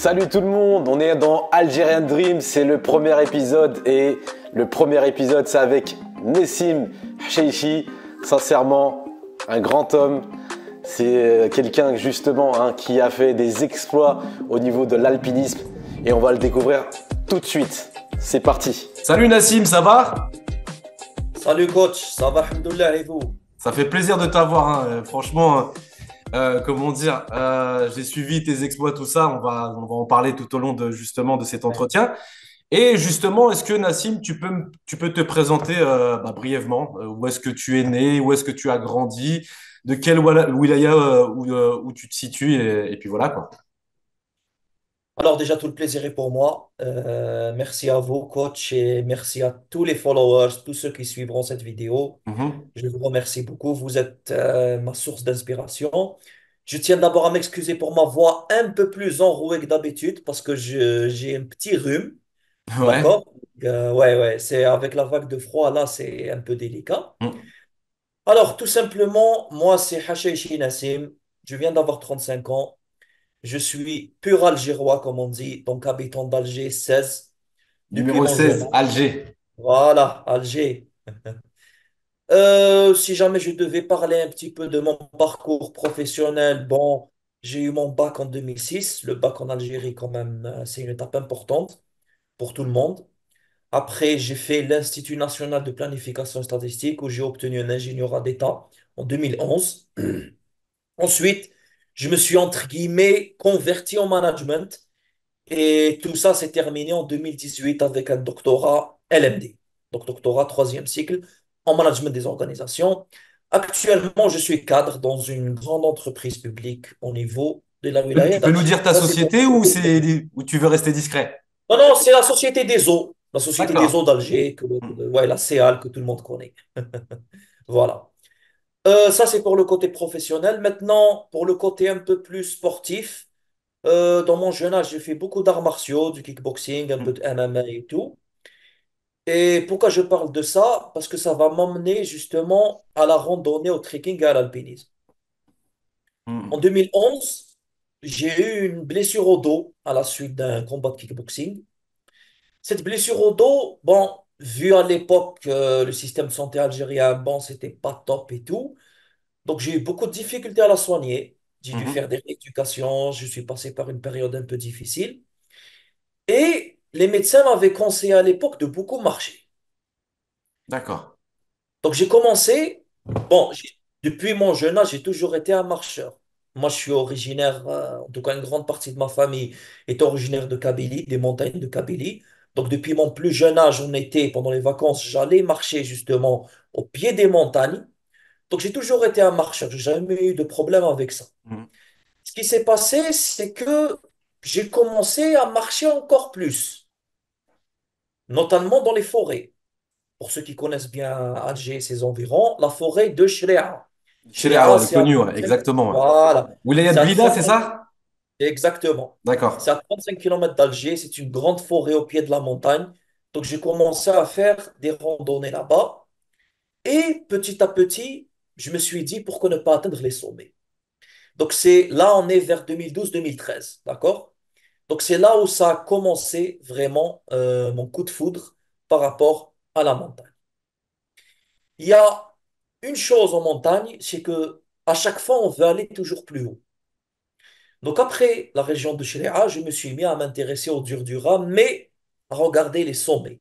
Salut tout le monde, on est dans Algerian Dream, c'est le premier épisode et le premier épisode c'est avec Nessim Hcheichi, sincèrement un grand homme, c'est quelqu'un justement qui a fait des exploits au niveau de l'alpinisme et on va le découvrir tout de suite, c'est parti. Salut Nassim, ça va? Salut coach, ça va, alhamdoulilah, et vous? Ça fait plaisir de t'avoir, hein. Franchement, comment dire, j'ai suivi tes exploits, tout ça. On va en parler tout au long de justement de cet Ouais. entretien. Et justement, est-ce que Nassim, tu peux te présenter brièvement? Où est-ce que tu es né? Où est-ce que tu as grandi? De quel wilaya où tu te situes? Et puis voilà quoi. Alors déjà, tout le plaisir est pour moi. Merci à vous, coach, et merci à tous les followers, tous ceux qui suivront cette vidéo. Mhm. Je vous remercie beaucoup. Vous êtes ma source d'inspiration. Je tiens d'abord à m'excuser pour ma voix un peu plus enrouée que d'habitude parce que j'ai un petit rhume, Ouais. d'accord? Ouais, ouais, c'est avec la vague de froid là, c'est un peu délicat. Mhm. Alors, tout simplement, moi, c'est Hacheichi Nassim. Je viens d'avoir 35 ans. Je suis pur algérois, comme on dit, donc habitant d'Alger 16 depuis Numéro mon jeune 16, âge. Alger. Voilà, Alger. Si jamais je devais parler un petit peu de mon parcours professionnel, bon, j'ai eu mon bac en 2006. Le bac en Algérie, quand même, c'est une étape importante pour tout le monde. Après, j'ai fait l'Institut national de planification statistique où j'ai obtenu un ingénierat d'État en 2011. Ensuite, je me suis, entre guillemets, converti en management. Et tout ça s'est terminé en 2018 avec un doctorat LMD, donc doctorat troisième cycle en management des organisations. Actuellement, je suis cadre dans une grande entreprise publique au niveau de la wilaya Tu peux nous d'Alger. dire ta Ça, c'est pour société le ou côté professionnel. ou tu veux rester discret? Non, non, c'est la Société des eaux, la Société des D'accord. eaux d'Alger, ouais, la CEAL que tout le monde connaît. Voilà. Ça, c'est pour le côté professionnel. Maintenant, pour le côté un peu plus sportif, dans mon jeune âge, j'ai fait beaucoup d'arts martiaux, du kickboxing, un peu de MMA et tout. Et pourquoi je parle de ça? Parce que ça va m'emmener justement à la randonnée, au trekking et à l'alpinisme. En Mhm. 2011, j'ai eu une blessure au dos à la suite d'un combat de kickboxing. Cette blessure au dos, bon, vu à l'époque le système de santé algérien, bon, c'était pas top et tout. Donc j'ai eu beaucoup de difficultés à la soigner. J'ai dû faire Mhm. des rééducations, je suis passé par une période un peu difficile. Et les médecins m'avaient conseillé à l'époque de beaucoup marcher. D'accord. Donc j'ai commencé, bon, depuis mon jeune âge, j'ai toujours été un marcheur. Moi, je suis originaire, en tout cas une grande partie de ma famille est originaire de Kabylie, des montagnes de Kabylie. Donc depuis mon plus jeune âge, on était, pendant les vacances, j'allais marcher justement au pied des montagnes. Donc j'ai toujours été un marcheur, j'ai jamais eu de problème avec ça. Mhm. Ce qui s'est passé, c'est que j'ai commencé à marcher encore plus, notamment dans les forêts. Pour ceux qui connaissent bien Alger et ses environs, la forêt de Chréa. Chéria, Chréa, ouais, connu, ouais, exactement. Ouais. voilà, Wilaya c'est de à Blida, c'est 35, ça? exactement. C'est D'accord. à 35 km d'Alger, c'est une grande forêt au pied de la montagne. Donc j'ai commencé à faire des randonnées là-bas. Et petit à petit, je me suis dit pourquoi ne pas atteindre les sommets. Donc c'est là, on est vers 2012-2013, d'accord? Donc c'est là où ça a commencé vraiment mon coup de foudre par rapport à la montagne. Il y a une chose en montagne, c'est que à chaque fois, on veut aller toujours plus haut. Donc après la région de Chréa, je me suis mis à m'intéresser au Durdura, mais à regarder les sommets.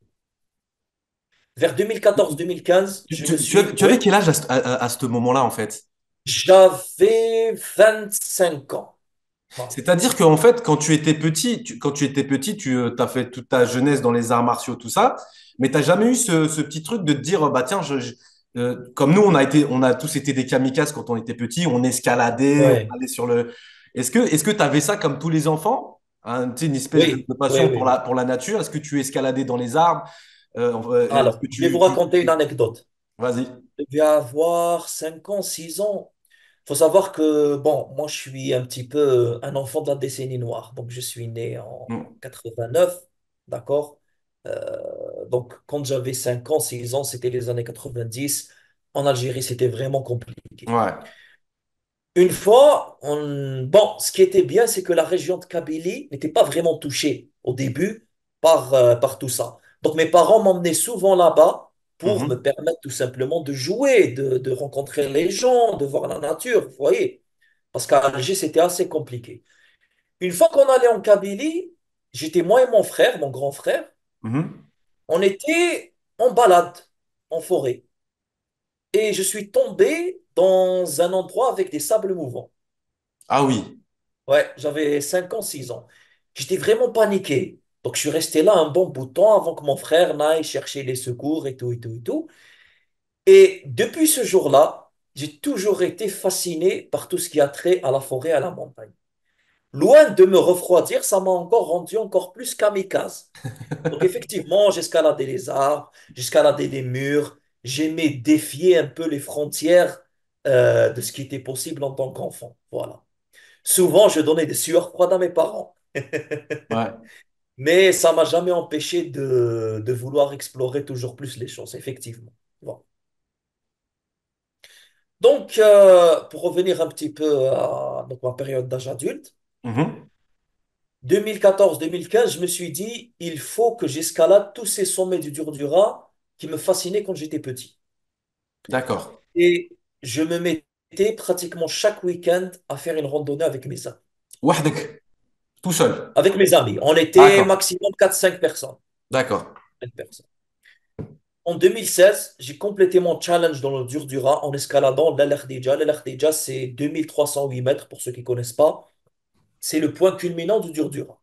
Vers 2014-2015, je me suis, Tu avais oui, quel âge à ce moment-là, en fait? j'avais 25 ans. Voilà. C'est-à-dire qu'en fait, quand tu étais petit, tu as fait toute ta jeunesse dans les arts martiaux, tout ça, mais tu n'as jamais eu ce petit truc de te dire, bah tiens, comme nous, on a tous été des kamikazes quand on était petits, on escaladait, on Ouais. allait sur le. Est-ce que tu avais ça comme tous les enfants? Hein, tu sais, une espèce Oui, de oui, passion oui, oui. pour la nature? Est-ce que tu escaladais dans les arbres? Est-ce Alors, que je vais vous raconter une anecdote. Vas-y. Je devais avoir 5 ans, 6 ans. Faut savoir que, bon, moi, je suis un petit peu un enfant de la décennie noire. Donc, je suis né en Mm. 89, d'accord? Donc, quand j'avais 5 ans, 6 ans, c'était les années 90. En Algérie, c'était vraiment compliqué. Ouais. Une fois, Bon, ce qui était bien, c'est que la région de Kabylie n'était pas vraiment touchée au début par tout ça. Donc mes parents m'emmenaient souvent là-bas pour me Mhm. permettre tout simplement de jouer, de rencontrer les gens, de voir la nature, vous voyez. Parce qu'à Alger, c'était assez compliqué. Une fois qu'on allait en Kabylie, j'étais moi et mon frère, mon grand frère, Mhm. on était en balade en forêt. Et je suis tombé dans un endroit avec des sables mouvants. Ah oui. Ouais, j'avais 5 ans, 6 ans. J'étais vraiment paniqué. Donc, je suis resté là un bon bout de temps avant que mon frère n'aille chercher les secours et tout, et tout, et tout. Et depuis ce jour-là, j'ai toujours été fasciné par tout ce qui a trait à la forêt, à la montagne. Loin de me refroidir, ça m'a encore rendu encore plus kamikaze. Donc, effectivement, j'escaladais les arbres, j'escaladais les murs, j'aimais défier un peu les frontières de ce qui était possible en tant qu'enfant. Voilà. Souvent, je donnais des sueurs froides à mes parents. Ouais. Mais ça m'a jamais empêché de vouloir explorer toujours plus les choses, effectivement. Bon. Donc, pour revenir un petit peu à donc, ma période d'âge adulte, Mhm. 2014-2015, je me suis dit, il faut que j'escalade tous ces sommets du Durdura qui me fascinaient quand j'étais petit. D'accord. Et je me mettais pratiquement chaque week-end à faire une randonnée avec mes amis. Wahdek, tout seul. Avec mes amis, on était D'accord. maximum 4-5 personnes. D'accord. 5 personnes. En 2016, j'ai complété mon challenge dans le Durdura en escaladant l'Al Khadija. L'Al Khadija, c'est 2308 mètres pour ceux qui ne connaissent pas. C'est le point culminant du Durdura.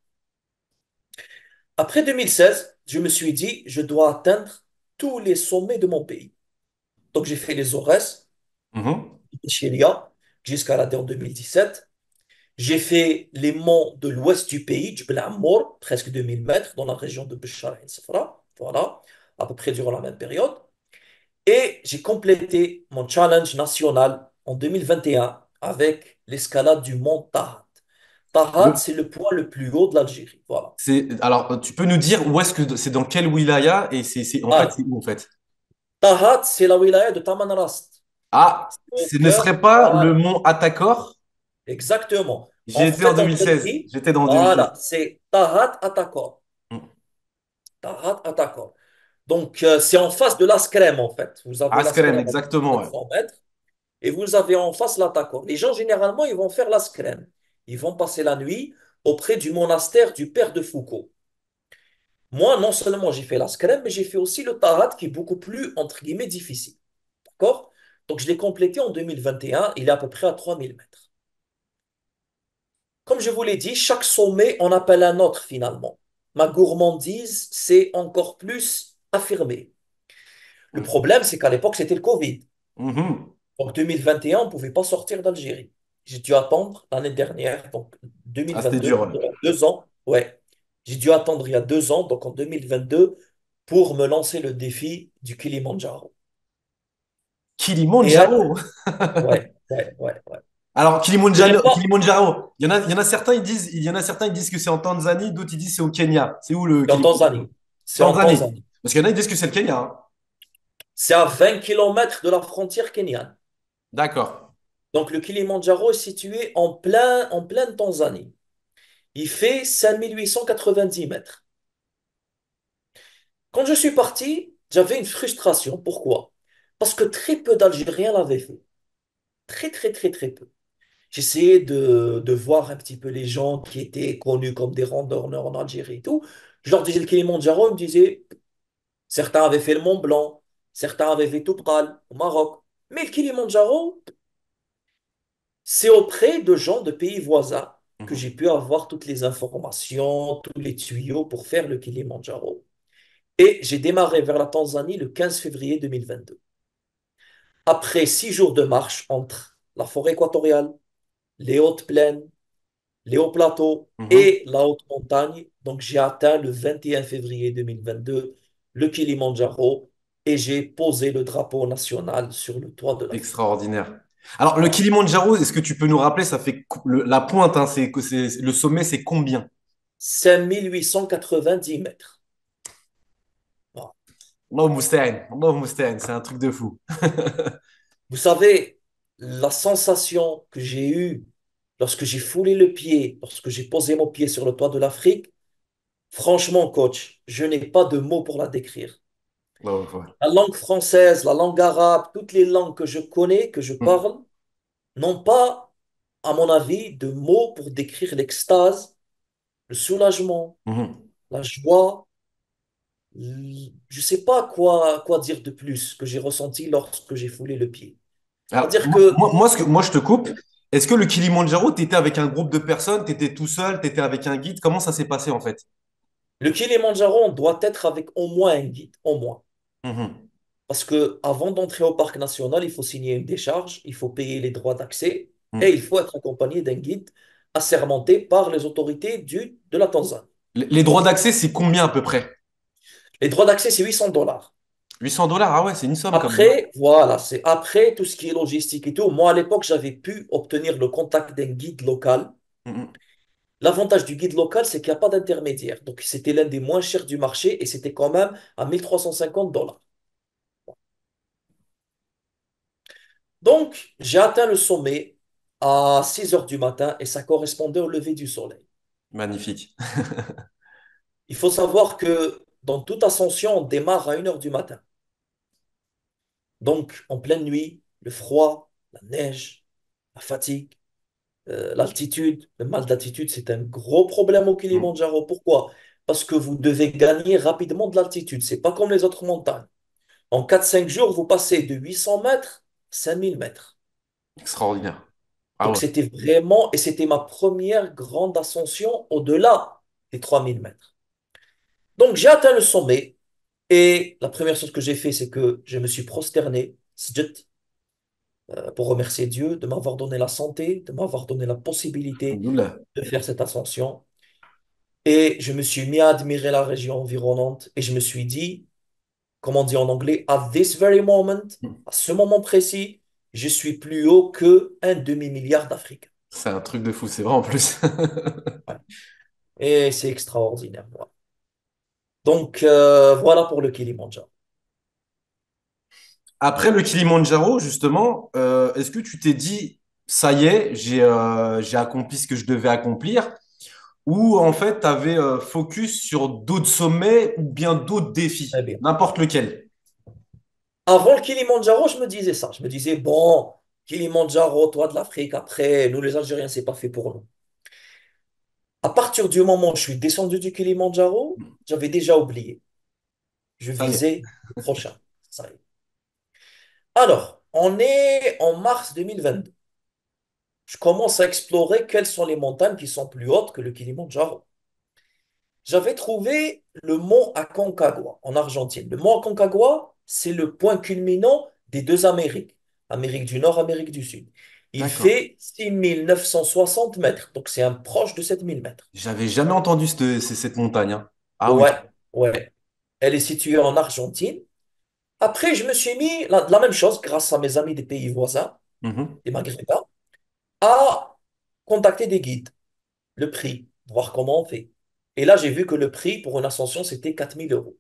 Après 2016, je me suis dit, je dois atteindre tous les sommets de mon pays. Donc j'ai fait les Aurès, Mhm. Chélia, que j'ai escaladé en 2017. J'ai fait les monts de l'ouest du pays, Jbel Ammar, presque 2000 mètres, dans la région de Béchar et Safra. Voilà, à peu près durant la même période. Et j'ai complété mon challenge national en 2021 avec l'escalade du mont Tahat. Tahat, Le- c'est le point le plus haut de l'Algérie. Voilà. alors, tu peux nous dire où est-ce que c'est dans quelle wilaya et en fait, c'est Ah, où en fait? Tahat, c'est la wilaya de Tamanrast. Ah, C'est au ce ne cœur. serait pas le Voilà, mont Atakor? exactement. J'y En étais en fait, on te 2016. dit, J'étais dans 2016. voilà, c'est Tahat Atakor. Mm. Tahat Atakor. Donc, c'est en face de l'Askrem, en fait. Vous avez Askelem, l'Askrem à exactement, ouais. 700 mètres. Et vous avez en face l'Atakor. Les gens, généralement, ils vont faire la skrène. Ils vont passer la nuit auprès du monastère du père de Foucault. Moi, non seulement j'ai fait la skrène, mais j'ai fait aussi le Tahat qui est beaucoup plus, entre guillemets, difficile. D'accord? Donc, je l'ai complété en 2021. Il est à peu près à 3000 mètres. Comme je vous l'ai dit, chaque sommet en appelle un autre finalement. Ma gourmandise s'est encore plus affirmée. Le Mm. problème, c'est qu'à l'époque, c'était le Covid. Mhm. Donc 2021, on ne pouvait pas sortir d'Algérie. J'ai dû attendre l'année dernière, donc Ah, c'était 2022, dur, ouais. il y a 2 ans. Ouais, j'ai dû attendre il y a 2 ans, donc en 2022, pour me lancer le défi du Kilimandjaro. Et Kilimandjaro. ouais, ouais, ouais, ouais. Alors, Je n'ai pas. Kilimandjaro, il y en a certains, ils disent que c'est en Tanzanie, d'autres, ils disent que c'est au Kenya. C'est où le C'est en Kilimandjaro? Tanzanie. C'est en Tanzanie. Tanzanie. Parce qu'il y en a, ils disent que c'est le Kenya, hein. C'est à 20 kilomètres de la frontière kenyane. D'accord. Donc le Kilimandjaro est situé en pleine Tanzanie. Il fait 5890 mètres. Quand je suis parti, j'avais une frustration. Pourquoi? Parce que très peu d'Algériens l'avaient fait. Très, très, très, très peu. J'essayais de voir un petit peu les gens qui étaient connus comme des randonneurs en Algérie et tout. Je leur disais le Kilimandjaro, ils me disaient, certains avaient fait le Mont Blanc, certains avaient fait Toubkal au Maroc. Mais le Kilimandjaro, c'est auprès de gens de pays voisins que Mhm. j'ai pu avoir toutes les informations, tous les tuyaux pour faire le Kilimandjaro. Et j'ai démarré vers la Tanzanie le 15 février 2022. Après 6 jours de marche entre la forêt équatoriale, les hautes plaines, les hauts plateaux Mhm. et la haute montagne, donc j'ai atteint le 21 février 2022 le Kilimandjaro et j'ai posé le drapeau national sur le toit de la forêt. Extraordinaire. Alors, le Voilà. Kilimandjaro, est-ce que tu peux nous rappeler, ça fait la pointe, hein, le sommet, c'est combien? 5890 mètres. Voilà. Allah Mousta'in, c'est un truc de fou. Vous savez, la sensation que j'ai eue lorsque j'ai foulé le pied, lorsque j'ai posé mon pied sur le toit de l'Afrique, franchement, coach, je n'ai pas de mots pour la décrire. Ouais, ouais, ouais. La langue française, la langue arabe, toutes les langues que je connais, que je Mhm. parle, n'ont pas, à mon avis, de mots pour décrire l'extase, le soulagement, Mhm. la joie. Je ne sais pas quoi dire de plus que j'ai ressenti lorsque j'ai foulé le pied. Alors, C'est-à-dire que moi, je te coupe. Est-ce que le Kilimandjaro, tu étais avec un groupe de personnes, tu étais tout seul, tu étais avec un guide? Comment ça s'est passé en fait? le Kilimandjaro, on doit être avec au moins un guide, au moins. Mhm. Parce que avant d'entrer au parc national, il faut signer une décharge, il faut payer les droits d'accès et Mhm. il faut être accompagné d'un guide assermenté par les autorités de la Tanzanie. Les droits d'accès, c'est combien à peu près? Les droits d'accès, c'est 800 $. 800 $? Ah ouais, c'est une somme quand même. Après, voilà, c'est après tout ce qui est logistique et tout. Moi, à l'époque, j'avais pu obtenir le contact d'un guide local. Mhm. L'avantage du guide local, c'est qu'il n'y a pas d'intermédiaire. Donc, c'était l'un des moins chers du marché et c'était quand même à 1 350 $. Donc, j'ai atteint le sommet à 6 heures du matin et ça correspondait au lever du soleil. Magnifique. Il faut savoir que dans toute ascension, on démarre à 1 heure du matin. Donc, en pleine nuit, le froid, la neige, la fatigue, l'altitude, le mal d'altitude, c'est un gros problème au Mhm. Kilimandjaro. Pourquoi? Parce que vous devez gagner rapidement de l'altitude. C'est pas comme les autres montagnes. En 4 5 jours, vous passez de 800 mètres à 5 000 mètres. Extraordinaire. Ah Donc, ouais. c'était vraiment, et c'était ma première grande ascension au-delà des 3 000 mètres. Donc, j'ai atteint le sommet et la première chose que j'ai fait, c'est que je me suis prosterné, sujud, pour remercier Dieu de m'avoir donné la santé, de m'avoir donné la possibilité Alhamdoulilah. de faire cette ascension. Et je me suis mis à admirer la région environnante et je me suis dit, comme on dit en anglais, at this very moment, Mhm. à ce moment précis, je suis plus haut que un demi-milliard d'Africains. C'est un truc de fou, c'est vrai en plus. Ouais. Et c'est extraordinaire, voilà. Donc, voilà pour le Kilimandjaro. Après le Kilimandjaro, justement, est-ce que tu t'es dit, ça y est, j'ai accompli ce que je devais accomplir, ou en fait, tu avais focus sur d'autres sommets ou bien d'autres Très défis, bien. n'importe lequel? Avant le Kilimandjaro, je me disais ça. Je me disais, bon, Kilimandjaro, toi de l'Afrique, après, nous les Algériens, c'est pas fait pour nous. À partir du moment où je suis descendu du Kilimandjaro, j'avais déjà oublié. Je Ça y est. visais le prochain. Ça y est. Alors, on est en mars 2022. Je commence à explorer quelles sont les montagnes qui sont plus hautes que le Kilimandjaro. J'avais trouvé le mont Aconcagua en Argentine. Le mont Aconcagua, c'est le point culminant des deux Amériques, Amérique du Nord, Amérique du Sud. Il D'accord. fait 6 960 mètres, donc c'est un proche de 7 000 mètres. J'avais jamais entendu cette montagne, hein. Ah oui. Ouais, ouais. Elle est située en Argentine. Après, je me suis mis la même chose grâce à mes amis des pays voisins, Mhm. des Maghrébins, à contacter des guides, le prix, voir comment on fait. Et là, j'ai vu que le prix pour une ascension, c'était 4 000 €.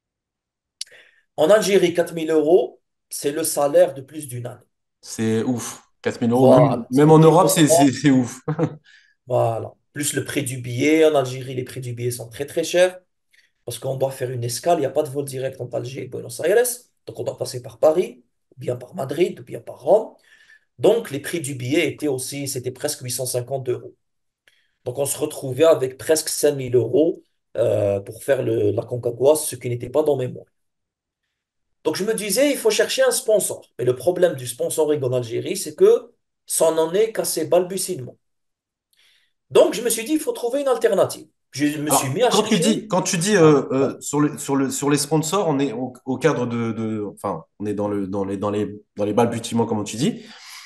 En Algérie, 4 000 €, c'est le salaire de plus d'une année. C'est ouf. 4 000 €. Voilà, Même c'est en Europe, niveau 3. c'est ouf. Voilà. Plus le prix du billet. En Algérie, les prix du billet sont très très chers parce qu'on doit faire une escale. Il n'y a pas de vol direct entre Alger et Buenos Aires. Donc on doit passer par Paris, ou bien par Madrid, ou bien par Rome. Donc les prix du billet étaient aussi, c'était presque 850 euros. Donc on se retrouvait avec presque 5 000 € pour faire la Concagua, ce qui n'était pas dans mes moyens. Donc je me disais, il faut chercher un sponsor. Mais le problème du sponsoring en Algérie, c'est que ça n'en est qu'à ses balbutiements. Donc je me suis dit, il faut trouver une alternative. Je me suis Alors, mis à chercher. quand tu dis Ah, ouais. sur les sponsors, on est au cadre enfin, on est dans les balbutiements, comme tu dis.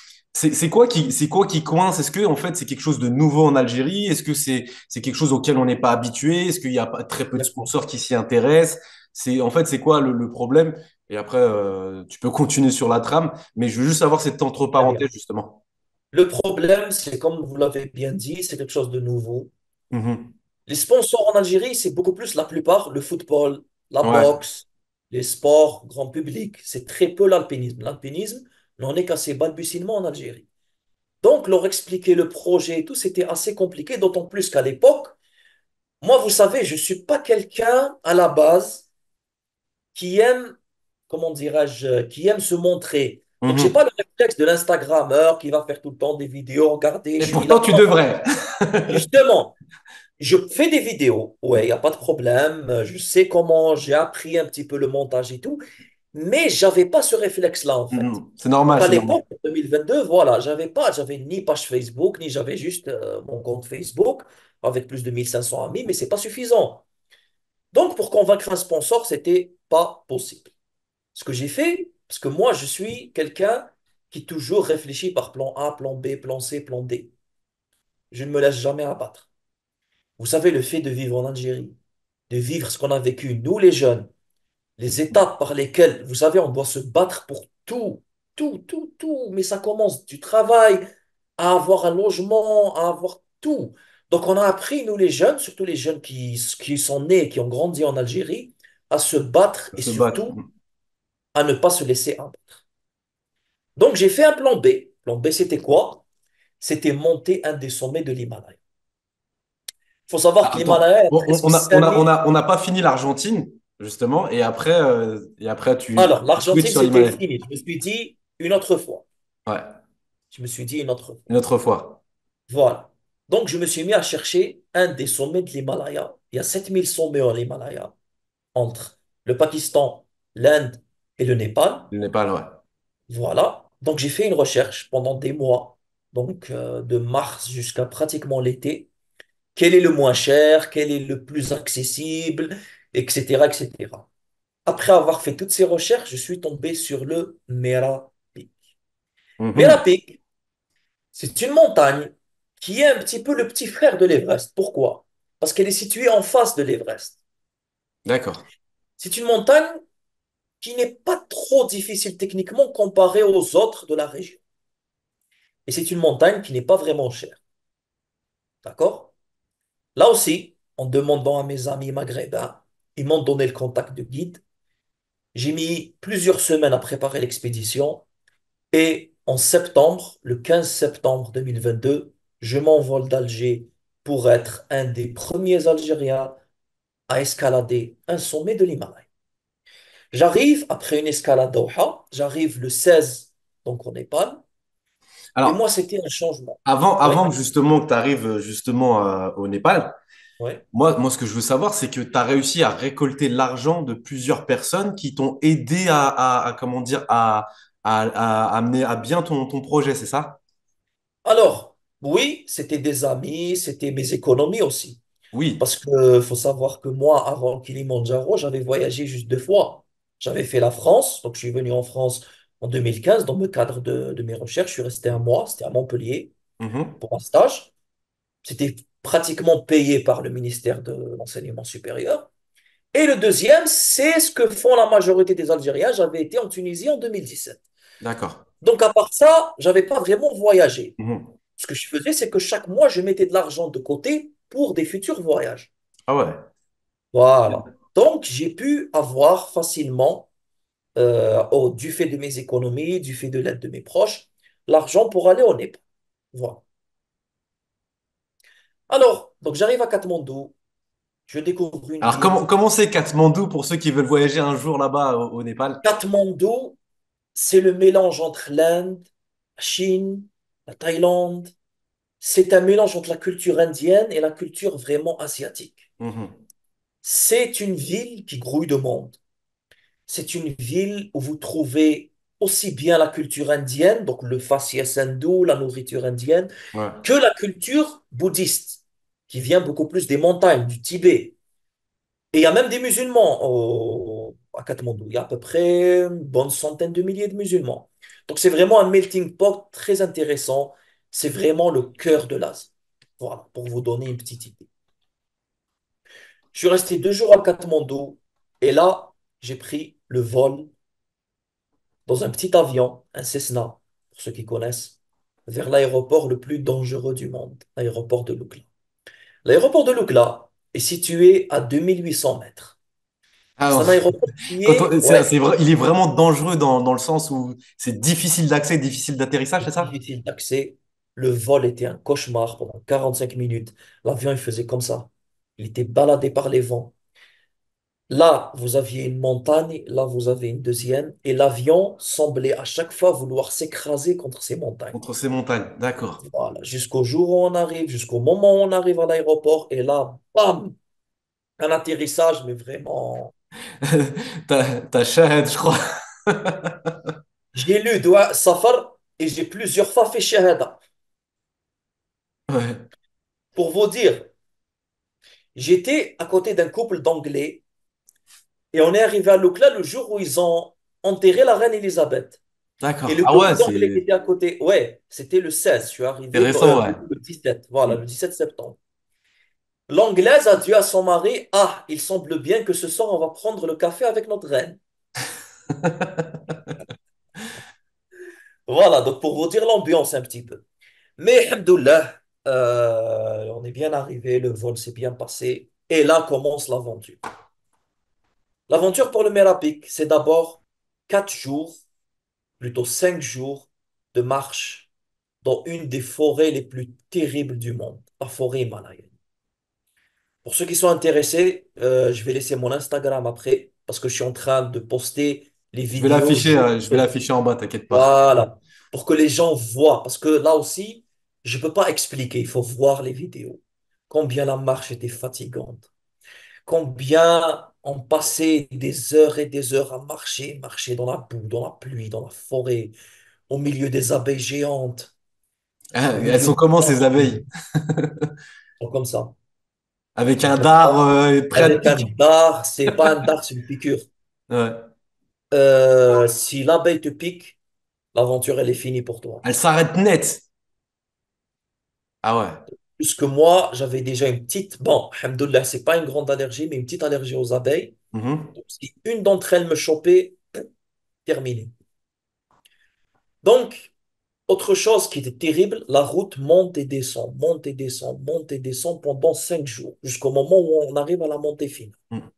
C'est quoi qui coince? Est-ce que, en fait, c'est quelque chose de nouveau en Algérie? Est-ce que c'est quelque chose auquel on n'est pas habitué? Est-ce qu'il y a très peu de Exactement. sponsors qui s'y intéressent? En fait, c'est quoi le problème? Et après, tu peux continuer sur la trame, mais je veux juste savoir cette entre Très bien. parenthèses, justement. Le problème, c'est comme vous l'avez bien dit, c'est quelque chose de nouveau. Mhm. Les sponsors en Algérie, c'est beaucoup plus la plupart le football, la Ouais, boxe, les sports grand public. C'est très peu l'alpinisme. L'alpinisme n'en est qu'à ses balbutiements en Algérie. Donc, leur expliquer le projet et tout, c'était assez compliqué, d'autant plus qu'à l'époque, moi, vous savez, je suis pas quelqu'un à la base qui aime, comment dirais-je, qui aime se montrer. Donc, j'ai Mhm. pas le réflexe de l'Instagrammeur qui va faire tout le temps des vidéos, regardez, Et je suis pourtant, là. tu Non, devrais. justement, je fais des vidéos, ouais, il n'y a pas de problème. Je sais comment j'ai appris un petit peu le montage et tout, mais j'avais pas ce réflexe-là, en fait. Mhm. C'est normal, Donc, à c'est normal. l'époque, en 2022, voilà, j'avais ni page Facebook, ni j'avais juste mon compte Facebook avec plus de 1500 amis, mais c'est pas suffisant. Donc, pour convaincre un sponsor, c'était pas possible. Ce que j'ai fait, parce que moi, je suis quelqu'un qui toujours réfléchit par plan A, plan B, plan C, plan D. Je ne me laisse jamais abattre. Vous savez, le fait de vivre en Algérie, de vivre ce qu'on a vécu, nous les jeunes, les étapes par lesquelles, vous savez, on doit se battre pour tout, tout, tout, tout, mais ça commence du travail à avoir un logement, à avoir tout. Donc on a appris, nous les jeunes, surtout les jeunes qui sont nés, qui ont grandi en Algérie, à se battre et Se battre. surtout à ne pas se laisser abattre. Donc j'ai fait un plan B. Plan B, c'était quoi? C'était monter un des sommets de l'Himalaya. Il faut savoir que Attends, l'Himalaya est presque 5000. on n'a pas fini l'Argentine, justement, et après Alors, tu switches l'Argentine, sur c'était l'Himalaya. fini. Je me suis dit une autre fois. Ouais, Je me suis dit une autre fois. une autre fois. Voilà. Donc, je me suis mis à chercher un des sommets de l'Himalaya. Il y a 7000 sommets en Himalaya, entre le Pakistan, l'Inde et le Népal. Le Népal, ouais. Voilà. Donc, j'ai fait une recherche pendant des mois, donc de mars jusqu'à pratiquement l'été. Quel est le moins cher? Quel est le plus accessible? Etc., etc. Après avoir fait toutes ces recherches, je suis tombé sur le Mera Peak. Mera Mhm. Peak, c'est une montagne qui est un petit peu le petit frère de l'Everest. Pourquoi? Parce qu'elle est située en face de l'Everest. D'accord. C'est une montagne qui n'est pas trop difficile techniquement comparée aux autres de la région. Et c'est une montagne qui n'est pas vraiment chère. D'accord? Là aussi, en demandant à mes amis maghrébins, ils m'ont donné le contact de guide. J'ai mis plusieurs semaines à préparer l'expédition. Et en septembre, le 15 septembre 2022, je m'envole d'Alger pour être un des premiers Algériens à escalader un sommet de l'Himalaya. J'arrive après une escale à Doha, j'arrive le 16, donc au Népal, et Alors, moi, c'était un changement. Oui, avant justement que tu arrives justement au Népal, oui. moi, ce que je veux savoir, c'est que tu as réussi à récolter l'argent de plusieurs personnes qui t'ont aidé comment dire, à amener à bien ton projet, c'est ça? Alors, oui, c'était des amis, c'était mes économies aussi. Oui. Parce que faut savoir que moi, avant Kilimandjaro, j'avais voyagé juste 2 fois. J'avais fait la France, donc je suis venu en France en 2015 dans le cadre de mes recherches. Je suis resté un mois, c'était à Montpellier Mhm. pour un stage. C'était pratiquement payé par le ministère de l'Enseignement supérieur. Et le deuxième, c'est ce que font la majorité des Algériens. J'avais été en Tunisie en 2017. D'accord. Donc à part ça, j'avais pas vraiment voyagé. Mhm. Ce que je faisais, c'est que chaque mois, je mettais de l'argent de côté pour des futurs voyages. Ah ouais. Voilà. Donc, j'ai pu avoir facilement, du fait de mes économies, du fait de l'aide de mes proches, l'argent pour aller au Népal. Voilà. Alors, donc j'arrive à Katmandou, je découvre une Alors, ville. comment c'est Katmandou pour ceux qui veulent voyager un jour là-bas au Népal? Katmandou, c'est le mélange entre l'Inde, la Chine, la Thaïlande. C'est un mélange entre la culture indienne et la culture vraiment asiatique. Mhm. C'est une ville qui grouille de monde. C'est une ville où vous trouvez aussi bien la culture indienne, donc le faciès hindou, la nourriture indienne, Ouais. que la culture bouddhiste, qui vient beaucoup plus des montagnes, du Tibet. Et il y a même des musulmans à Katmandou. Il y a à peu près une bonne centaine de milliers de musulmans. Donc c'est vraiment un melting pot très intéressant. C'est vraiment le cœur de l'Asie. Voilà, pour vous donner une petite idée. Je suis resté 2 jours à Katmandou et là, j'ai pris le vol dans un petit avion, un Cessna, pour ceux qui connaissent, vers l'aéroport le plus dangereux du monde, l'aéroport de Lukla. L'aéroport de Lukla est situé à 2800 mètres. C'est un Alors, aéroport qui est, ouais, il est vraiment dangereux dans le sens où c'est difficile d'accès, difficile d'atterrissage, c'est c'est ça? difficile d'accès. Le vol était un cauchemar pendant 45 minutes. L'avion, il faisait comme ça. Il était baladé par les vents. Là, vous aviez une montagne, là, vous avez une deuxième, et l'avion semblait à chaque fois vouloir s'écraser contre ces montagnes. Contre ces montagnes, d'accord. Voilà, jusqu'au jour où on arrive, jusqu'au moment où on arrive à l'aéroport, et là, bam, un atterrissage, mais vraiment. T'as Shahed, je crois. J'ai lu Doua Safar et j'ai plusieurs fois fait Shahada. Ouais, Pour vous dire, j'étais à côté d'un couple d'Anglais et on est arrivé à Loukla le jour où ils ont enterré la reine Elisabeth. Et d'accord. le Ah couple ouais, d'Anglais qui c'est était à côté, ouais, c'était le 16. Je suis c'est arrivé récent, ouais. plutôt le 17. Voilà, Mm. le 17 septembre. L'Anglaise a dit à son mari, ah, il semble bien que ce soir on va prendre le café avec notre reine. Voilà, donc pour vous dire l'ambiance un petit peu. Mais, alhamdoulilah, on est bien arrivé, le vol s'est bien passé. Et là commence l'aventure. L'aventure pour le Merapic, c'est d'abord 4 jours, plutôt 5 jours de marche dans une des forêts les plus terribles du monde, la forêt himalayenne. Pour ceux qui sont intéressés, je vais laisser mon Instagram après parce que je suis en train de poster les vidéos. Je vais l'afficher en bas, t'inquiète pas. Voilà, pour que les gens voient. Parce que là aussi, je ne peux pas expliquer, il faut voir les vidéos. Combien la marche était fatigante. Combien on passait des heures et des heures à marcher, marcher dans la boue, dans la pluie, dans la forêt, au milieu des abeilles géantes, Ah, au elles milieu sont des comment ces plantes, abeilles? comme ça. Avec Elles un sont dard pas prêt à te avec un piquer. dard, c'est pas un dard, c'est une piqûre. Ouais. Si l'abeille te pique, l'aventure, elle est finie pour toi. Elles s'arrêtent net. Ah ouais. Puisque moi, j'avais déjà une petite, bon, alhamdoulilah, c'est pas une grande allergie, mais une petite allergie aux abeilles. Mhm. Donc, si une d'entre elles me chopait, terminé. Donc, autre chose qui était terrible, la route monte et descend, monte et descend, monte et descend pendant 5 jours, jusqu'au moment où on arrive à la montée finale. Mhm.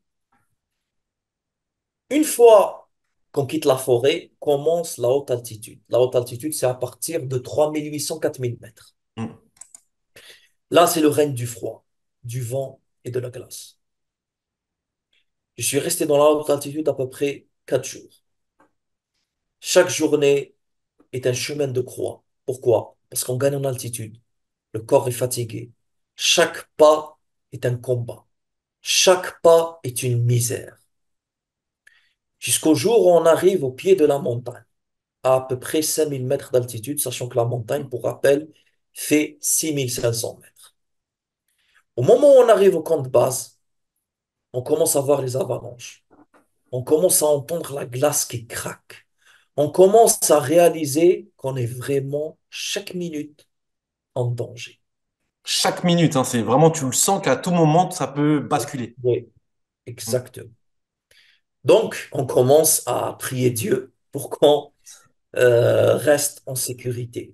Une fois qu'on quitte la forêt, commence la haute altitude. La haute altitude, c'est à partir de 3800 4000 mètres. Mhm. Là, c'est le règne du froid, du vent et de la glace. Je suis resté dans la haute altitude à peu près 4 jours. Chaque journée est un chemin de croix. Pourquoi? Parce qu'on gagne en altitude. Le corps est fatigué. Chaque pas est un combat. Chaque pas est une misère. Jusqu'au jour où on arrive au pied de la montagne, à peu près 5000 mètres d'altitude, sachant que la montagne, pour rappel, fait 6500 mètres. Au moment où on arrive au camp de base, on commence à voir les avalanches. On commence à entendre la glace qui craque. On commence à réaliser qu'on est vraiment chaque minute en danger. Chaque minute, hein, c'est vraiment, tu le sens qu'à tout moment, ça peut basculer. Oui, Mhm. exactement. Donc, on commence à prier Dieu pour qu'on reste en sécurité.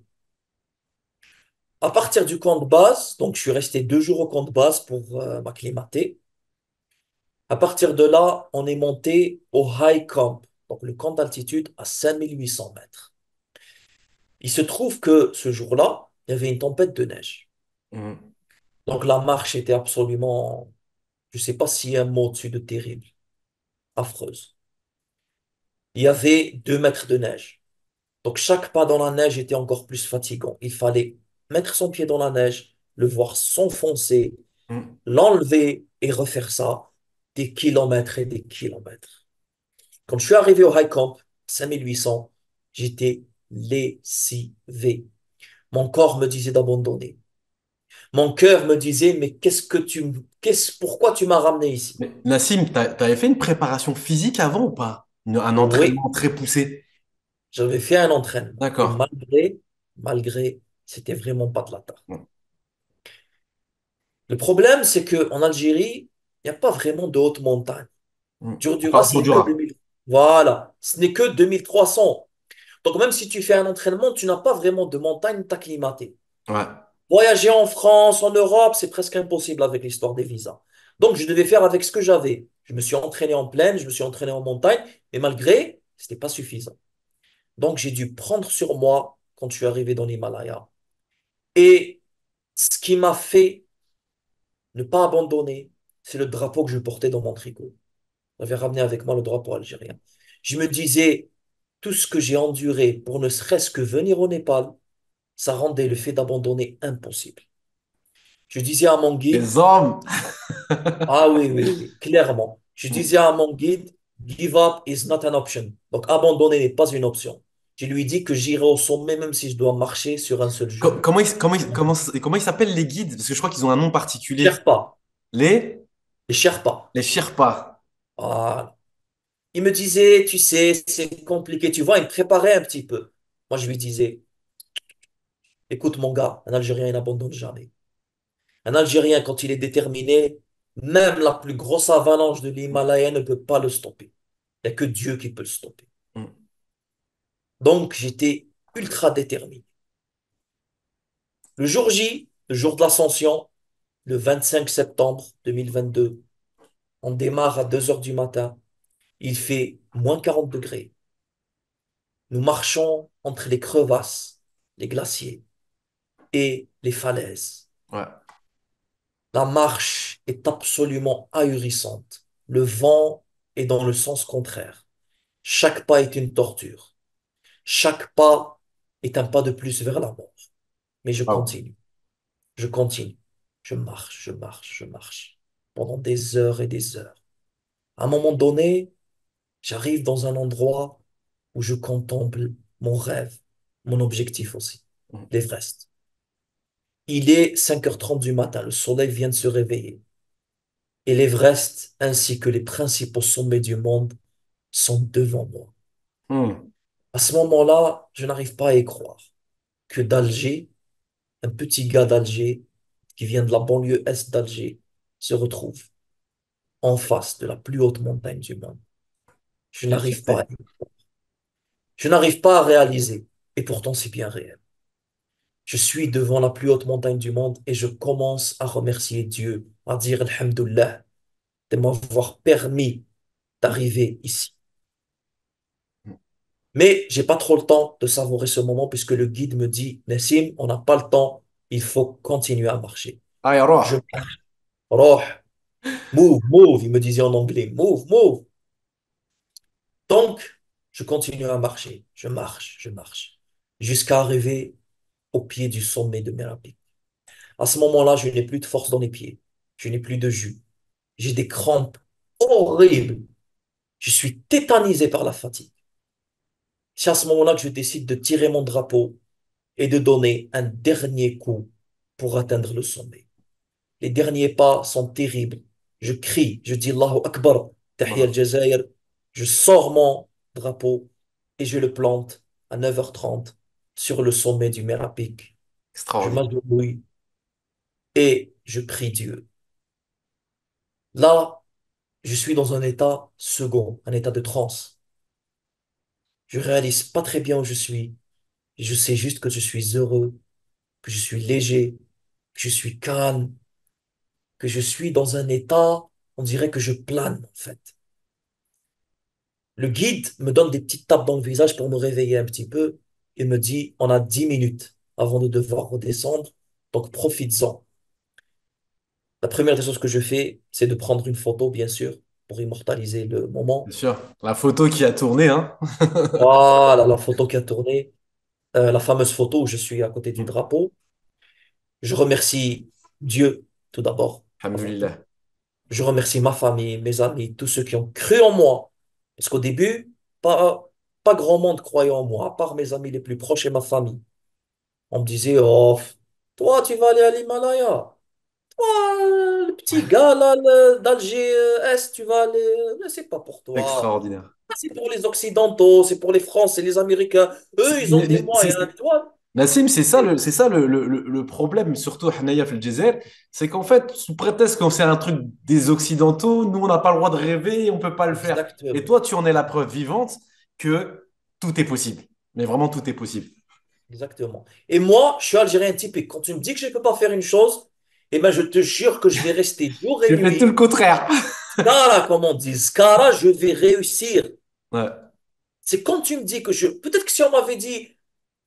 À partir du camp de base, donc je suis resté 2 jours au camp de base pour m'acclimater. À partir de là, on est monté au high camp, donc le camp d'altitude à 5800 mètres. Il se trouve que ce jour-là, il y avait une tempête de neige. Mhm. Donc la marche était absolument, je ne sais pas s'il y a un mot dessus de terrible, affreuse. Il y avait 2 mètres de neige. Donc chaque pas dans la neige était encore plus fatigant. Il fallait mettre son pied dans la neige, le voir s'enfoncer, Mhm. l'enlever et refaire ça des kilomètres et des kilomètres. Quand je suis arrivé au high camp, 5800, j'étais lessivé. Mon corps me disait d'abandonner. Mon cœur me disait, mais pourquoi tu m'as ramené ici? Mais Nassim, t'avais fait une préparation physique avant ou pas? Un Oui, entraînement très poussé? j'avais fait un entraînement. Et D'accord. malgré, c'était vraiment pas de la tarte. Le problème, c'est qu'en Algérie, il n'y a pas vraiment de haute montagne. Mhm. Djurdura, Encore c'est que Djurdjura. 2000. Voilà, ce n'est que 2300. Donc même si tu fais un entraînement, tu n'as pas vraiment de montagne t'acclimater. Ouais. Voyager en France, en Europe, c'est presque impossible avec l'histoire des visas. Donc je devais faire avec ce que j'avais. Je me suis entraîné en plaine, je me suis entraîné en montagne, mais malgré, ce n'était pas suffisant. Donc j'ai dû prendre sur moi quand je suis arrivé dans l'Himalaya. Et ce qui m'a fait ne pas abandonner, c'est le drapeau que je portais dans mon tricot. J'avais ramené avec moi le drapeau algérien. Je me disais, tout ce que j'ai enduré pour ne serait-ce que venir au Népal, ça rendait le fait d'abandonner impossible. Je disais à mon guide, Les hommes. ah oui, oui, oui, clairement. Je disais à mon guide, give up is not an option. Donc abandonner n'est pas une option. Je lui dis que j'irai au sommet même si je dois marcher sur un seul genou. Comment ils s'appellent les guides? Parce que je crois qu'ils ont un nom particulier. Sherpa, Les, les Sherpas. les Sherpas. Voilà. Il me disait, tu sais, c'est compliqué. Tu vois, il me préparait un petit peu. Moi, je lui disais, écoute, mon gars, un Algérien, il n'abandonne jamais. Un Algérien, quand il est déterminé, même la plus grosse avalanche de l'Himalaya ne peut pas le stopper. Il n'y a que Dieu qui peut le stopper. Mm. Donc, j'étais ultra déterminé. Le jour J, le jour de l'ascension, le 25 septembre 2022, on démarre à 2 heures du matin. Il fait moins 40 degrés. Nous marchons entre les crevasses, les glaciers et les falaises. Ouais. La marche est absolument ahurissante. Le vent est dans le sens contraire. Chaque pas est une torture. Chaque pas est un pas de plus vers la mort. Mais je Wow. continue, je continue. Je marche, je marche, je marche. Pendant des heures et des heures. À un moment donné, j'arrive dans un endroit où je contemple mon rêve, mon objectif aussi, Mm. l'Everest. Il est 5h30 du matin, le soleil vient de se réveiller. Et l'Everest, ainsi que les principaux sommets du monde, sont devant moi. Mm. À ce moment-là, je n'arrive pas à y croire que d'Alger, un petit gars d'Alger, qui vient de la banlieue est d'Alger, se retrouve en face de la plus haute montagne du monde. Je Quelle n'arrive pas fierté. à, je n'arrive pas à réaliser. Et pourtant, c'est bien réel. Je suis devant la plus haute montagne du monde et je commence à remercier Dieu, à dire Alhamdulillah de m'avoir permis d'arriver ici. Mm. Mais j'ai pas trop le temps de savourer ce moment puisque le guide me dit, Nassim, on n'a pas le temps, il faut continuer à marcher. Ah, ya Je roh. marche. Roh, move, move, il me disait en anglais, move, move. Donc, je continue à marcher, je marche, jusqu'à arriver au pied du sommet de Merabit. À ce moment-là, je n'ai plus de force dans les pieds, je n'ai plus de jus, j'ai des crampes horribles, je suis tétanisé par la fatigue. C'est à ce moment-là que je décide de tirer mon drapeau et de donner un dernier coup pour atteindre le sommet. Les derniers pas sont terribles. Je crie, je dis Allahu Akbar, Tahiyya Ah, al-Jazair. Je sors mon drapeau et je le plante à 9h30 sur le sommet du Merapic. Je extraordinaire. m'agenouille et je prie Dieu. Là, je suis dans un état second, un état de transe. Je réalise pas très bien où je suis. Je sais juste que je suis heureux, que je suis léger, que je suis calme, que je suis dans un état, on dirait que je plane en fait. Le guide me donne des petites tapes dans le visage pour me réveiller un petit peu et me dit, on a 10 minutes avant de devoir redescendre, donc profites-en. La première des choses que je fais, c'est de prendre une photo, bien sûr, pour immortaliser le Bien moment. sûr. La photo qui a tourné, hein. Voilà la photo qui a tourné, la fameuse photo où je suis à côté du Mm. drapeau. Je remercie Dieu tout d'abord, avant tout. Alhamdulillah. Je remercie ma famille, mes amis, tous ceux qui ont cru en moi. Parce qu'au début, pas grand monde croyait en moi, à part mes amis les plus proches et ma famille. On me disait, oh, toi, tu vas aller à l'Himalaya. Toi, le petit gars là, d'Alger Est, tu vas aller. Mais c'est pas pour toi. Extraordinaire. C'est pour les Occidentaux, c'est pour les Français, les Américains. Eux, ils ont des moyens, toi. Nassim, c'est ça le problème, surtout à Hanaya Fil Djezer, c'est qu'en fait, sous prétexte qu'on c'est un truc des Occidentaux, nous, on n'a pas le droit de rêver et on ne peut pas le faire. Et Exactement. toi, tu en es la preuve vivante que tout est possible. Mais vraiment, tout est possible. Exactement. Et moi, je suis algérien typique. Quand tu me dis que je ne peux pas faire une chose, eh ben, je te jure que je vais rester jour et Tu fais tout le nuit. contraire. Skara, comme on dit. Skara, je vais réussir. Ouais. C'est quand tu me dis que je. Peut-être que si on m'avait dit,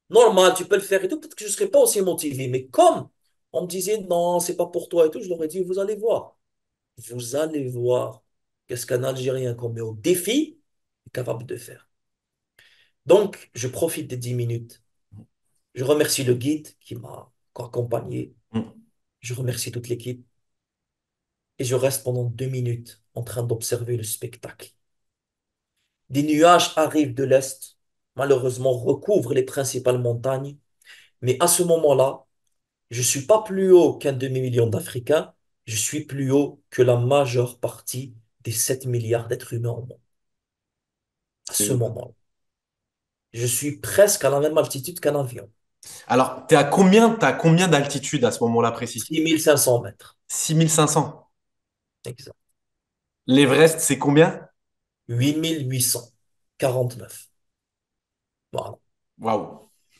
Normal, tu peux le faire et tout. Peut-être que je ne serais pas aussi motivé. Mais comme on me disait non, c'est pas pour toi et tout, je leur ai dit, vous allez voir. Vous allez voir qu'est-ce qu'un Algérien qu'on met au défi est capable de faire. Donc, je profite des 10 minutes. Je remercie le guide qui m'a accompagné. Mm. Je remercie toute l'équipe. Et je reste pendant 2 minutes en train d'observer le spectacle. Des nuages arrivent de l'est, malheureusement recouvrent les principales montagnes. Mais à ce moment-là, je suis pas plus haut qu'un demi-million d'Africains. Je suis plus haut que la majeure partie des 7 milliards d'êtres humains au monde. À ce C'est- moment-là. Je suis presque à la même altitude qu'un avion. Alors, t'as combien d'altitude à ce moment-là précis? 6 500 mètres. 6500. Exact. L'Everest, c'est combien? 8 849. Voilà. Waouh.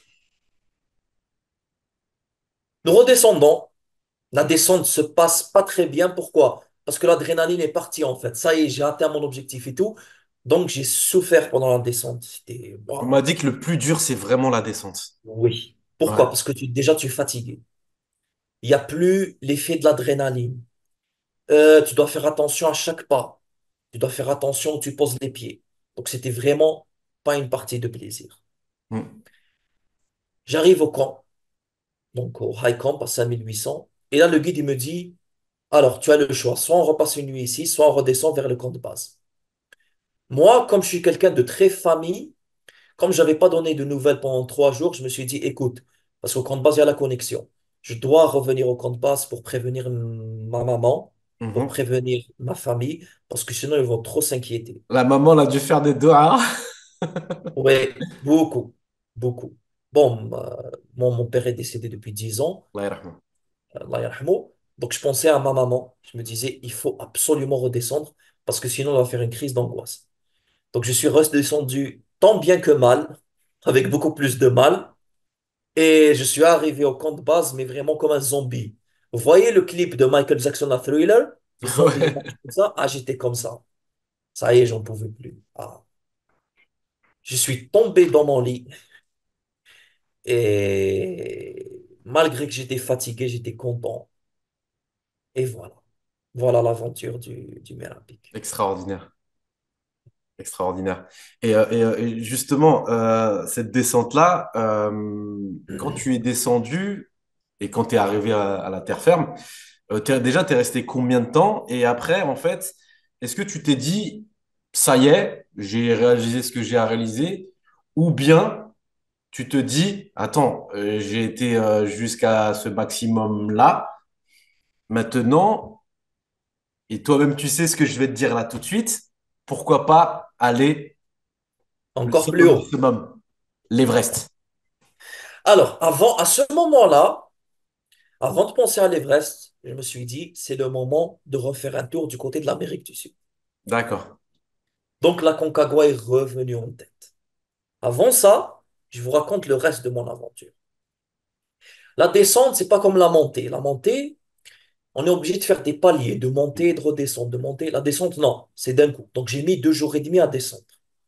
Nous redescendons. La descente se passe pas très bien. Pourquoi? Parce que l'adrénaline est partie en fait. Ça y est, j'ai atteint mon objectif et tout. Donc j'ai souffert pendant la descente. C'était On m'a waouh. dit que le plus dur, c'est vraiment la descente. Oui. Ouais. Pourquoi? Parce que déjà tu es fatigué. Il n'y a plus l'effet de l'adrénaline. Tu dois faire attention à chaque pas. Tu dois faire attention où tu poses les pieds. Donc c'était vraiment pas une partie de plaisir. Mm. J'arrive au camp, donc au high camp à 5800. Et là le guide il me dit, alors tu as le choix. Soit on repasse une nuit ici, soit on redescend vers le camp de base. Moi, comme je suis quelqu'un de très famille, comme j'avais pas donné de nouvelles pendant 3 jours, je me suis dit, écoute, parce qu'au camp de base, il y a la connexion. Je dois revenir au camp de base pour prévenir ma maman, pour Mhm. prévenir ma famille, parce que sinon, ils vont trop s'inquiéter. La maman, elle a dû faire des doigts. Ouais, beaucoup, beaucoup. Bon, mon père est décédé depuis 10 ans, Allah yarhamou. Allah yarhamou. Donc, je pensais à ma maman. Je me disais, il faut absolument redescendre, parce que sinon, on va faire une crise d'angoisse. Donc, je suis redescendu tant bien que mal, avec beaucoup plus de mal. Et je suis arrivé au camp de base, mais vraiment comme un zombie. Vous voyez le clip de Michael Jackson à Thriller? Le zombie, il marche Ouais. comme ça. Ah, j'étais comme ça. Ça y est, j'en pouvais plus. Ah. Je suis tombé dans mon lit. Et malgré que j'étais fatigué, j'étais content. Et voilà. Voilà l'aventure du Merapic. Extraordinaire. Extraordinaire. Et justement, cette descente-là, quand tu es descendu et quand tu es arrivé à la terre ferme, déjà, tu es resté combien de temps? Et après, en fait, est-ce que tu t'es dit, ça y est, j'ai réalisé ce que j'ai à réaliser? Ou bien tu te dis, attends, j'ai été jusqu'à ce maximum-là. Maintenant, et toi-même, tu sais ce que je vais te dire là tout de suite, pourquoi pas aller le Encore plus summum du haut. summum, l'Everest. Alors, à ce moment-là, avant de penser à l'Everest, je me suis dit, c'est le moment de refaire un tour du côté de l'Amérique du Sud. D'accord. Donc, la Concagua est revenue en tête. Avant ça, je vous raconte le reste de mon aventure. La descente, c'est pas comme la montée. La montée, on est obligé de faire des paliers, de monter et de redescendre, de monter. La descente, non, c'est d'un coup. Donc j'ai mis 2 jours et demi à descendre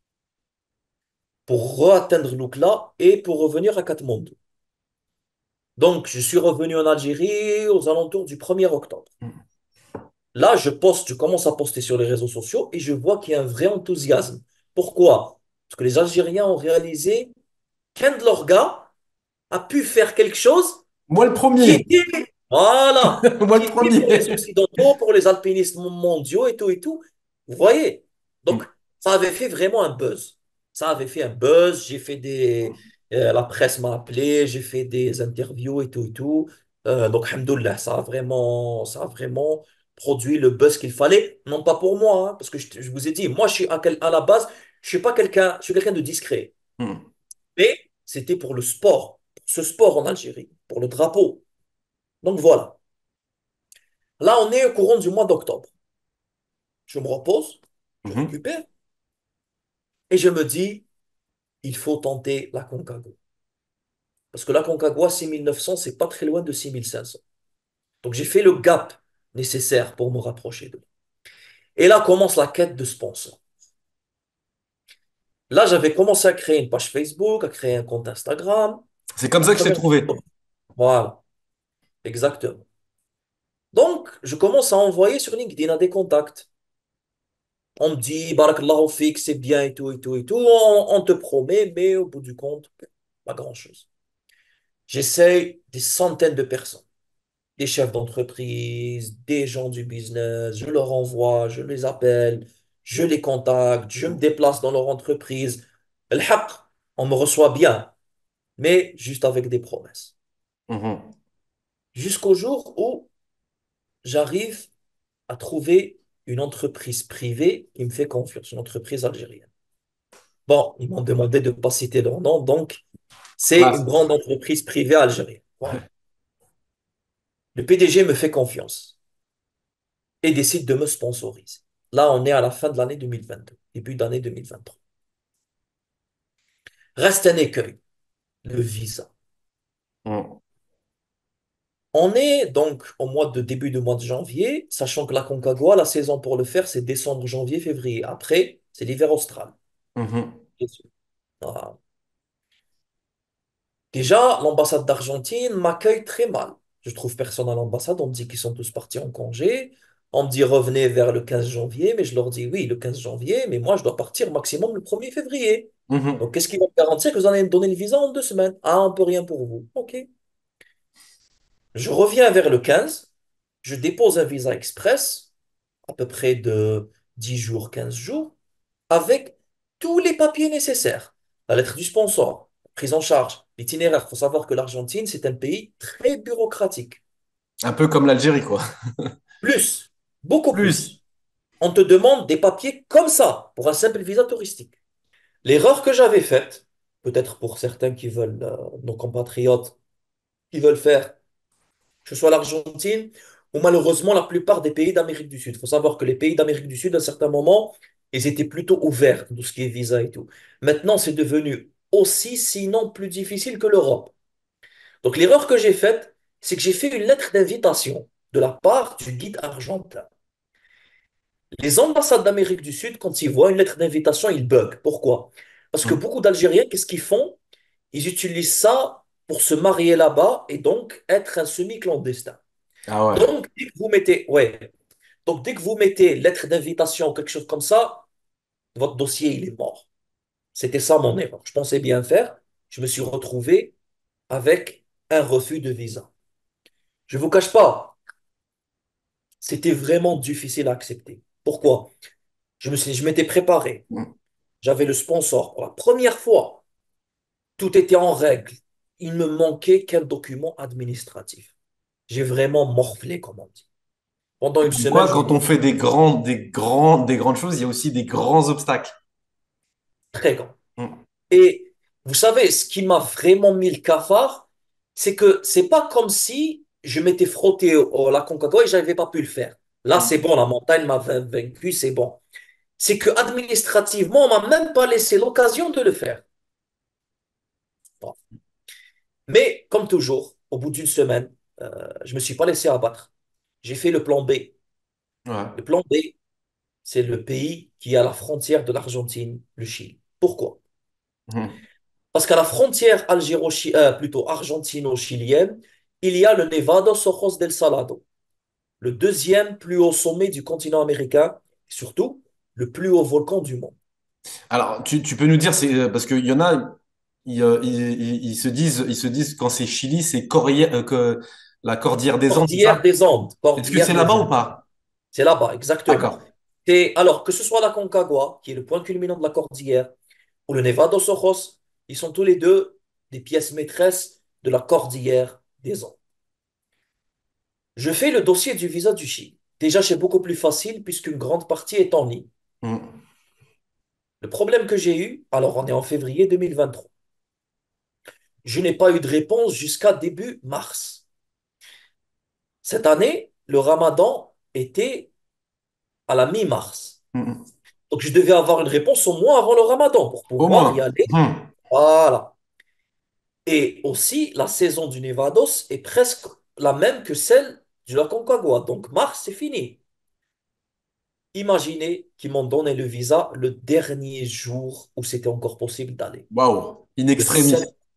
pour re-atteindre l'Oukla et pour revenir à Katmandou. Donc je suis revenu en Algérie aux alentours du 1er octobre. Là, je commence à poster sur les réseaux sociaux et je vois qu'il y a un vrai enthousiasme. Pourquoi? Parce que les Algériens ont réalisé qu'un de leurs gars a pu faire quelque chose Moi le qui premier. était, voilà, Moi qui le était pour les premier. Occidentaux, pour les alpinistes mondiaux et tout et tout. Vous voyez? Donc, ça avait fait vraiment un buzz. Ça avait fait un buzz. J'ai fait la presse m'a appelé, j'ai fait des interviews et tout et tout. Donc, alhamdoulilah, ça a vraiment produit le buzz qu'il fallait. Non pas pour moi, hein, parce que je vous ai dit, moi, je suis à la base, je suis pas quelqu'un, je suis quelqu'un de discret. Mais c'était pour le sport, pour ce sport en Algérie, pour le drapeau. Donc voilà. Là, on est au courant du mois d'octobre. Je me repose, je récupère et je me dis, il faut tenter la Concagua. Parce que la Concagua 6900, c'est pas très loin de 6500. Donc j'ai fait le gap nécessaire pour me rapprocher d'eux. Et là commence la quête de sponsors. Là, j'avais commencé à créer une page Facebook, à créer un compte Instagram. C'est comme La ça que je t'ai première trouvé. chose. Voilà, exactement. Donc, je commence à envoyer sur LinkedIn à des contacts. On me dit, Barakallahu fik, c'est bien et tout, et tout, et tout. On te promet, mais au bout du compte, pas grand-chose. J'essaye des centaines de personnes, des chefs d'entreprise, des gens du business. Je leur envoie, je les appelle, je les contacte, je me déplace dans leur entreprise. El haq, on me reçoit bien, mais juste avec des promesses. Mhm. Jusqu'au jour où j'arrive à trouver une entreprise privée qui me fait confiance, une entreprise algérienne. Bon, ils m'ont demandé de ne pas citer leur nom, donc c'est Ah, une grande entreprise privée algérienne. Voilà. Le PDG me fait confiance et décide de me sponsoriser. Là, on est à la fin de l'année 2022, début d'année 2023. Reste un écueil, le visa. mhm. On est donc au début du mois de janvier, sachant que la Concagua, la saison pour le faire, c'est décembre, janvier, février. Après, c'est l'hiver austral. Mhm. Voilà. Déjà, l'ambassade d'Argentine m'accueille très mal. Je trouve personne à l'ambassade. On me dit qu'ils sont tous partis en congé. On me dit revenez vers le 15 janvier. Mais je leur dis oui, le 15 janvier. Mais moi, je dois partir maximum le 1er février. Mhm. Donc, qu'est-ce qui va me garantir que vous allez me donner le visa en 2 semaines? Ah, on peut rien pour vous. OK. Je reviens vers le 15. Je dépose un visa express, à peu près de 10 jours, 15 jours, avec tous les papiers nécessaires. La lettre du sponsor, prise en charge, l'itinéraire. Il faut savoir que l'Argentine, c'est un pays très bureaucratique. Un peu comme l'Algérie, quoi. Plus, beaucoup Plus. plus. On te demande des papiers comme ça pour un simple visa touristique. L'erreur que j'avais faite, peut-être pour certains qui veulent, nos compatriotes, qui veulent faire que ce soit l'Argentine ou malheureusement la plupart des pays d'Amérique du Sud. Il faut savoir que les pays d'Amérique du Sud, à un certain moment, ils étaient plutôt ouverts, tout ce qui est visa et tout. Maintenant, c'est devenu aussi, sinon plus difficile que l'Europe. Donc, l'erreur que j'ai faite, c'est que j'ai fait une lettre d'invitation de la part du guide argentin. Les ambassades d'Amérique du Sud, quand ils voient une lettre d'invitation, ils bug. Pourquoi? Parce que Mhm. beaucoup d'Algériens, qu'est-ce qu'ils font? Ils utilisent ça pour se marier là-bas et donc être un semi-clandestin. Ah ouais. Donc, dès que vous mettez, ouais, donc dès que vous mettez lettre d'invitation ou quelque chose comme ça, votre dossier, il est mort. C'était ça mon erreur. Je pensais bien faire. Je me suis retrouvé avec un refus de visa. Je ne vous cache pas, c'était vraiment difficile à accepter. Pourquoi? Je m'étais préparé. Mhm. J'avais le sponsor. Pour la première fois, tout était en règle. Il me manquait qu'un document administratif. J'ai vraiment morflé, comme on dit. Pendant une Comme semaine, quoi, je quand on fait morflais. des grandes choses, il y a aussi des grands obstacles. Très grand. Mhm. Et vous savez, ce qui m'a vraiment mis le cafard, c'est que c'est pas comme si je m'étais frotté au la Concagua et j'avais pas pu le faire. Là, c'est bon, la montagne m'a vaincu, c'est bon. C'est que administrativement, on m'a même pas laissé l'occasion de le faire. Bon. Mais comme toujours, au bout d'une semaine, je me suis pas laissé abattre. J'ai fait le plan B. Ouais. Le plan B, c'est le pays qui est à la frontière de l'Argentine, le Chili. Pourquoi? Mhm. Parce qu'à la frontière plutôt argentino-chilienne, il y a le Nevado Ojos del Salado, le deuxième plus haut sommet du continent américain, et surtout le plus haut volcan du monde. Alors, tu peux nous dire, c'est parce qu'il y en a, ils se disent quand c'est Chili, c'est que la Cordillère des Andes, c'est Cordillère ça? des Andes, Est-ce que Cordillère c'est là-bas des ou Andes. pas? C'est là-bas, exactement. D'accord. Alors, que ce soit la Concagua, qui est le point culminant de la cordillère, ou le Nevado Ojos, ils sont tous les deux des pièces maîtresses de la Cordillère des Andes. Je fais le dossier du visa du Chili. Déjà, c'est beaucoup plus facile puisqu'une grande partie est en ligne. Mhm. Le problème que j'ai eu, alors on est en février 2023, je n'ai pas eu de réponse jusqu'à début mars. Cette année, le ramadan était à la mi-mars. Mhm. Donc je devais avoir une réponse au moins avant le ramadan pour Au pouvoir y moins. aller. Mhm. Voilà. Et aussi, la saison du Nevados est presque la même que celle du Aconcagua. Donc mars, c'est fini. Imaginez qu'ils m'ont donné le visa le dernier jour où c'était encore possible d'aller. Waouh. In Le extremis. 7,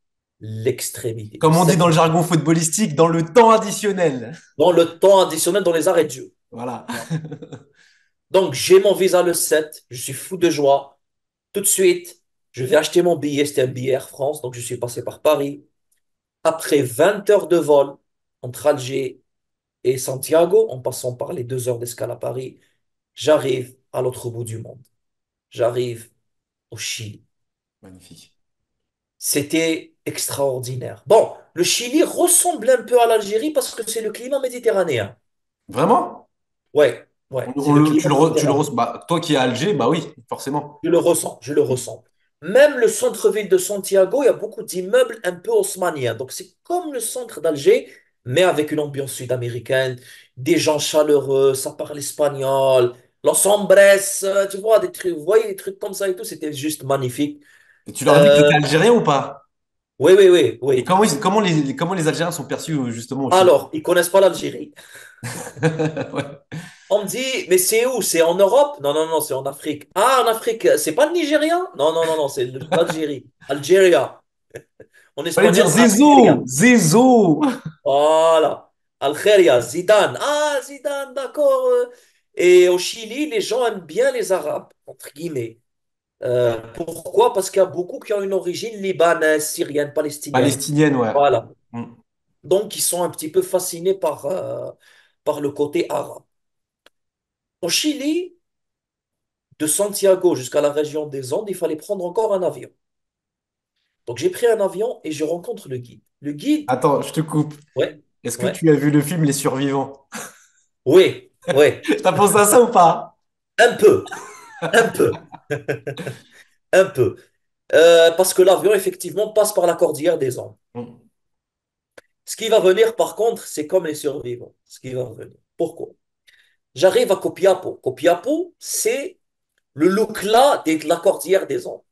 l'extrémité, le Comme on dit dans le 7e, jargon footballistique, dans le temps additionnel. dans le temps additionnel, dans les arrêts de jeu. Voilà. Voilà. Donc, j'ai mon visa le 7, je suis fou de joie. Tout de suite, je vais acheter mon billet, c'était un billet Air France, donc je suis passé par Paris. Après 20 heures de vol entre Alger et Santiago, en passant par les 2 heures d'escale à Paris, j'arrive à l'autre bout du monde. J'arrive au Chili. Magnifique. C'était extraordinaire. Bon, le Chili ressemble un peu à l'Algérie parce que c'est le climat méditerranéen. Vraiment? Ouais, ouais, c'est le climat Tu le méditerranéen. ressens. Bah, toi qui es à Alger, bah oui, forcément. Je le ressens, je le ressens. Même le centre-ville de Santiago, il y a beaucoup d'immeubles un peu haussmanniens. Donc c'est comme le centre d'Alger, mais avec une ambiance sud-américaine, des gens chaleureux, ça parle espagnol, los hombres, tu vois, des trucs, vous voyez, des trucs comme ça et tout, c'était juste magnifique. Et tu leur dis que tu Euh, étais algérien ou pas? oui, oui, oui, Et oui. comment les Algériens sont perçus justement au Chili? Alors, ils connaissent pas l'Algérie. Ouais. On me dit, mais c'est où? C'est en Europe? Non, non, non, c'est en Afrique. Ah, en Afrique, c'est pas le Nigeria? Non, non, non, non, c'est l'Algérie. Algeria. En Fallait dire espagnol, Zizou! Algeria. Zizou! Voilà. Algeria, Zidane. Ah, Zidane, d'accord. Et au Chili, les gens aiment bien les Arabes, entre guillemets. Pourquoi? Parce qu'il y a beaucoup qui ont une origine libanaise, syrienne, palestinienne. Palestinienne, ouais. Voilà. Mm. Donc, ils sont un petit peu fascinés par le côté arabe. Au Chili, de Santiago jusqu'à la région des Andes, il fallait prendre encore un avion. Donc, j'ai pris un avion et je rencontre le guide. Le guide, Attends, je te coupe. ouais, Est-ce que ouais, tu as vu le film Les Survivants? oui, oui, T'as pensé à ça ou pas? un peu, un peu, un peu. Parce que l'avion, effectivement, passe par la cordillère des Andes. Mm. Ce qui va venir, par contre, c'est comme les survivants. Ce qui va venir. Pourquoi? J'arrive à Copiapo. Copiapo, c'est le Lukla de la cordillère des Andes.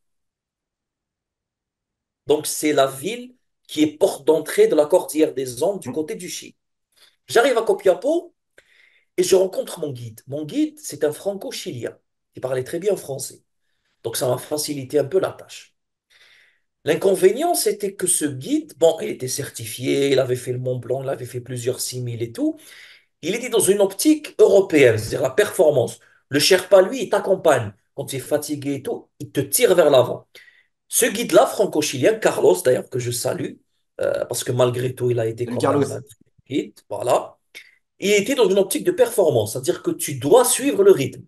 Donc, c'est la ville qui est porte d'entrée de la cordillère des Andes du Mm. côté du Chili. J'arrive à Copiapo et je rencontre mon guide. Mon guide, c'est un franco-chilien qui parlait très bien français. Donc, ça m'a facilité un peu la tâche. L'inconvénient, c'était que ce guide, bon, il était certifié, il avait fait le Mont Blanc, il avait fait plusieurs 6000 et tout. Il était dans une optique européenne, c'est-à-dire la performance. Le Sherpa, lui, il t'accompagne. Quand tu es fatigué et tout, il te tire vers l'avant. Ce guide-là, franco-chilien, Carlos, d'ailleurs, que je salue, parce que malgré tout, il a été Salut quand même Carlos. un guide, voilà. Il était dans une optique de performance, c'est-à-dire que tu dois suivre le rythme.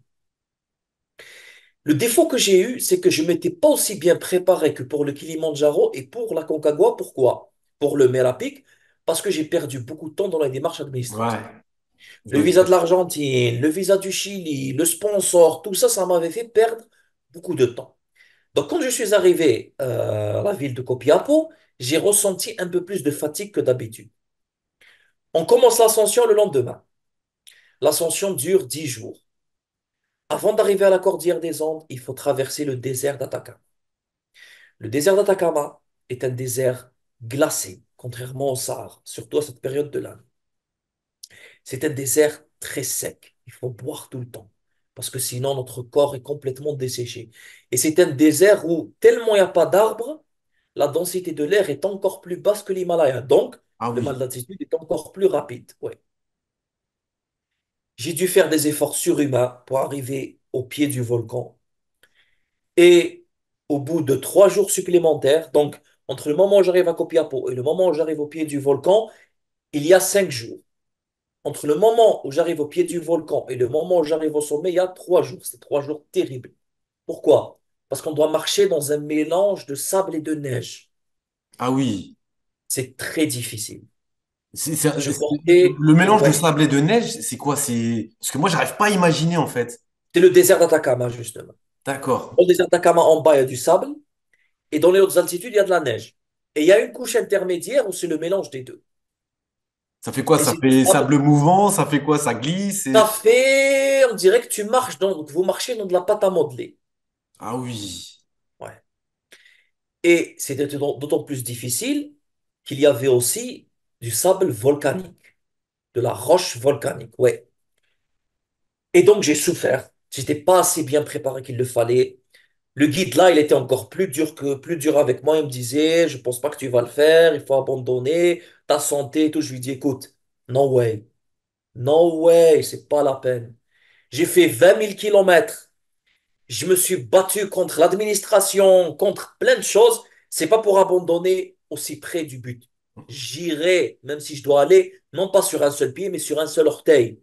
Le défaut que j'ai eu, c'est que je ne m'étais pas aussi bien préparé que pour le Kilimandjaro et pour la Concagua. Pourquoi? Pour le Merapic, parce que j'ai perdu beaucoup de temps dans les démarches Ouais, administratives. je Le me visa de doutais. l'Argentine, le visa du Chili, le sponsor, tout ça, ça m'avait fait perdre beaucoup de temps. Donc, quand je suis arrivé à la ville de Copiapo, j'ai ressenti un peu plus de fatigue que d'habitude. On commence l'ascension le lendemain. L'ascension dure 10 jours. Avant d'arriver à la cordillère des Andes, il faut traverser le désert d'Atacama. Le désert d'Atacama est un désert glacé, contrairement au Sahara, surtout à cette période de l'année. C'est un désert très sec. Il faut boire tout le temps, parce que sinon notre corps est complètement desséché. Et c'est un désert où, tellement il n'y a pas d'arbres, la densité de l'air est encore plus basse que l'Himalaya. Donc, Ah le mal oui. d'altitude est encore plus rapide. Ouais. J'ai dû faire des efforts surhumains pour arriver au pied du volcan. Et au bout de 3 jours supplémentaires, donc entre le moment où j'arrive à Copiapo et le moment où j'arrive au pied du volcan, il y a 5 jours. Entre le moment où j'arrive au pied du volcan et le moment où j'arrive au sommet, il y a 3 jours. C'est 3 jours terribles. Pourquoi? Parce qu'on doit marcher dans un mélange de sable et de neige. Ah oui. C'est très difficile. Je portais, Le mélange de ouais, sable et de neige, c'est quoi? C'est parce que moi, j'arrive pas à imaginer en fait. c'est le désert d'Atacama, justement. D'accord. Dans le désert d'Atacama, en bas, il y a du sable et dans les hautes altitudes, il y a de la neige. Et il y a une couche intermédiaire où c'est le mélange des deux. Ça fait quoi? Et Ça c'est du fait sable. sable mouvant? Ça fait quoi? Ça glisse? Ça fait, on dirait que tu marches donc vous marchez dans de la pâte à modeler. Ah oui. Ouais. Et c'était d'autant plus difficile qu'il y avait aussi du sable volcanique, de la roche volcanique. Ouais. Et donc j'ai souffert. J'étais pas assez bien préparé qu'il le fallait. Le guide là, il était encore plus dur avec moi. Il me disait, je pense pas que tu vas le faire, il faut abandonner, ta santé et tout. Je lui dis, écoute, no way, no way, c'est pas la peine. J'ai fait 20 000 kilomètres. Je me suis battu contre l'administration, contre plein de choses. C'est pas pour abandonner aussi près du but. J'irai, même si je dois aller, non pas sur un seul pied, mais sur un seul orteil.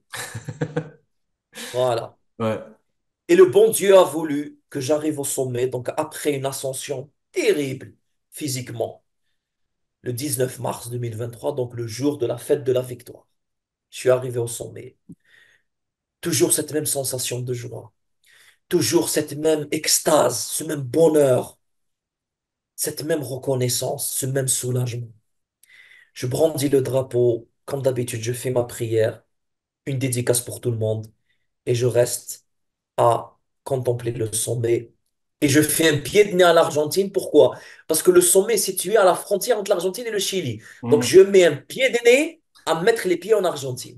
Voilà. Ouais. Et le bon Dieu a voulu que j'arrive au sommet, donc après une ascension terrible physiquement, le 19 mars 2023, donc le jour de la fête de la victoire. Je suis arrivé au sommet. Toujours cette même sensation de joie, toujours cette même extase, ce même bonheur, cette même reconnaissance, ce même soulagement. Je brandis le drapeau, comme d'habitude, je fais ma prière, une dédicace pour tout le monde, et je reste à contempler le sommet. Et je fais un pied de nez à l'Argentine. Pourquoi? Parce que le sommet est situé à la frontière entre l'Argentine et le Chili. Donc Mm. je mets un pied de nez à mettre les pieds en Argentine.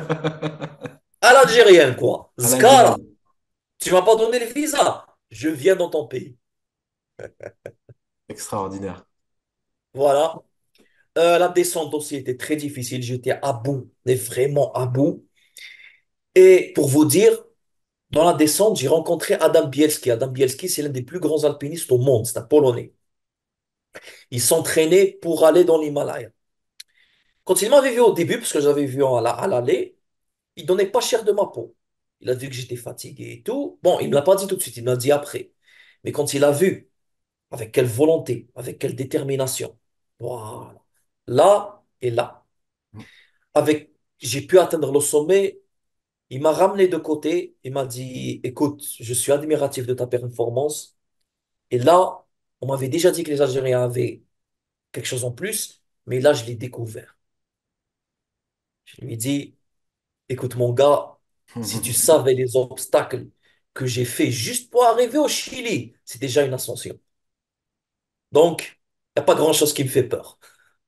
À l'Algérien, quoi. À Zkara, l'Algérie. tu m'as pas donné le visa. Je viens dans ton pays. Extraordinaire. Voilà. La descente aussi était très difficile. J'étais à bout, mais vraiment à bout. Et pour vous dire, dans la descente, j'ai rencontré Adam Bielski. Adam Bielski, c'est l'un des plus grands alpinistes au monde. C'est un Polonais. Il s'entraînait pour aller dans l'Himalaya. Quand il m'avait vu au début, parce que j'avais vu à l'aller, il donnait pas cher de ma peau. Il a vu que j'étais fatigué et tout. Bon, il me l'a pas dit tout de suite, il me l'a dit après. Mais quand il a vu avec quelle volonté, avec quelle détermination, voilà. Là et là, avec, j'ai pu atteindre le sommet. Il m'a ramené de côté. Il m'a dit, écoute, je suis admiratif de ta performance. Et là, on m'avait déjà dit que les Algériens avaient quelque chose en plus, mais là, je l'ai découvert. Je lui ai dit, écoute, mon gars, si tu savais les obstacles que j'ai fait juste pour arriver au Chili, c'est déjà une ascension. Donc, il n'y a pas grand-chose qui me fait peur.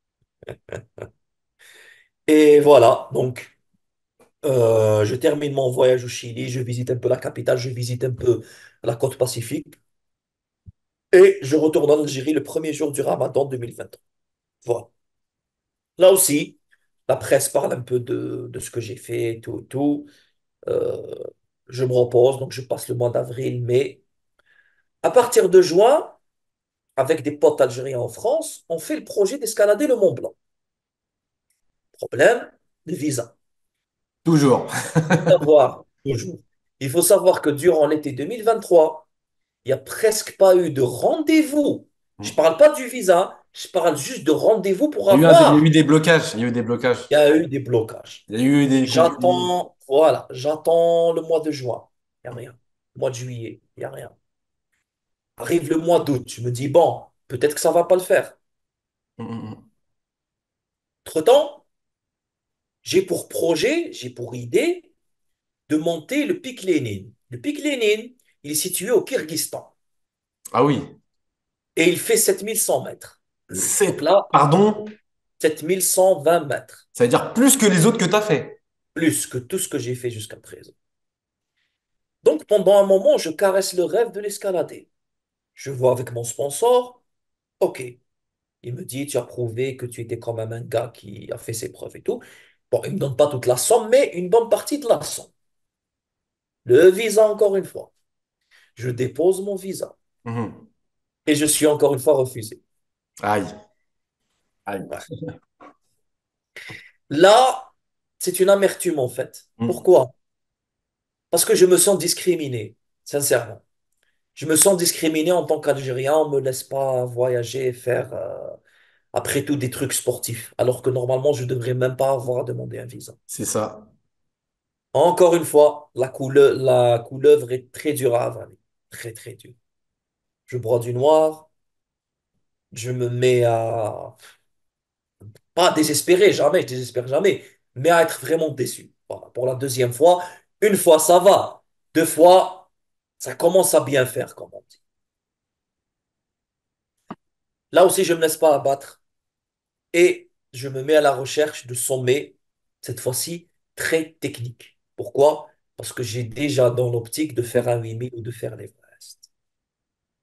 Et voilà, donc, je termine mon voyage au Chili, je visite un peu la capitale, je visite un peu la côte pacifique, et je retourne en Algérie le premier jour du Ramadan 2023. Voilà. Là aussi, la presse parle un peu de ce que j'ai fait, tout, tout. Euh, je me repose, donc je passe le mois d'avril, mai. À partir de juin, avec des potes algériens en France, on fait le projet d'escalader le Mont Blanc. Problème, le visa. Toujours. Savoir, toujours. Il faut savoir que durant l'été 2023, il n'y a presque pas eu de rendez-vous. Je ne parle pas du visa, je parle juste de rendez-vous pour Il y a eu avoir. des blocages. Il y a eu des blocages. Il y a eu des blocages. Il y a eu des conflits. J'attends, voilà, j'attends le mois de juin. Il n'y a rien. Le mois de juillet, il n'y a rien. Arrive le mois d'août, je me dis, bon, peut-être que ça ne va pas le faire. Mm. Entre-temps, j'ai pour projet, j'ai pour idée de monter le pic Lénine. Le pic Lénine, il est situé au Kyrgyzstan Ah oui. et il fait 7100 mètres. Donc C'est... là, Pardon? 7120 mètres, Ça veut dire plus que les autres que tu as fait. plus que tout ce que j'ai fait jusqu'à présent. Donc pendant un moment, je caresse le rêve de l'escalader. Je vois avec mon sponsor, ok, il me dit, tu as prouvé que tu étais quand même un gars qui a fait ses preuves et tout. Bon, il ne me donne pas toute la somme, mais une bonne partie de la somme. Le visa, encore une fois. Je dépose mon visa Mhm. et je suis encore une fois refusé. Aïe. Aïe. Ouais. Là, c'est une amertume en fait. Mm. Pourquoi? Parce que je me sens discriminé, sincèrement. Je me sens discriminé en tant qu'Algérien. On ne me laisse pas voyager et faire, après tout, des trucs sportifs, alors que normalement, je ne devrais même pas avoir à demander un visa. C'est ça. Encore une fois, la couleuvre est très dure à avaler. Très, très dure. Je broie du noir, je me mets à, pas désespérer, jamais, je désespère jamais, mais à être vraiment déçu. Voilà, pour la deuxième fois, une fois, ça va. Deux fois, ça commence à bien faire, comme on dit. Là aussi, je ne me laisse pas abattre et je me mets à la recherche de sommets, cette fois-ci, très techniques. Pourquoi? Parce que j'ai déjà dans l'optique de faire un 8000 ou de faire l'Everest.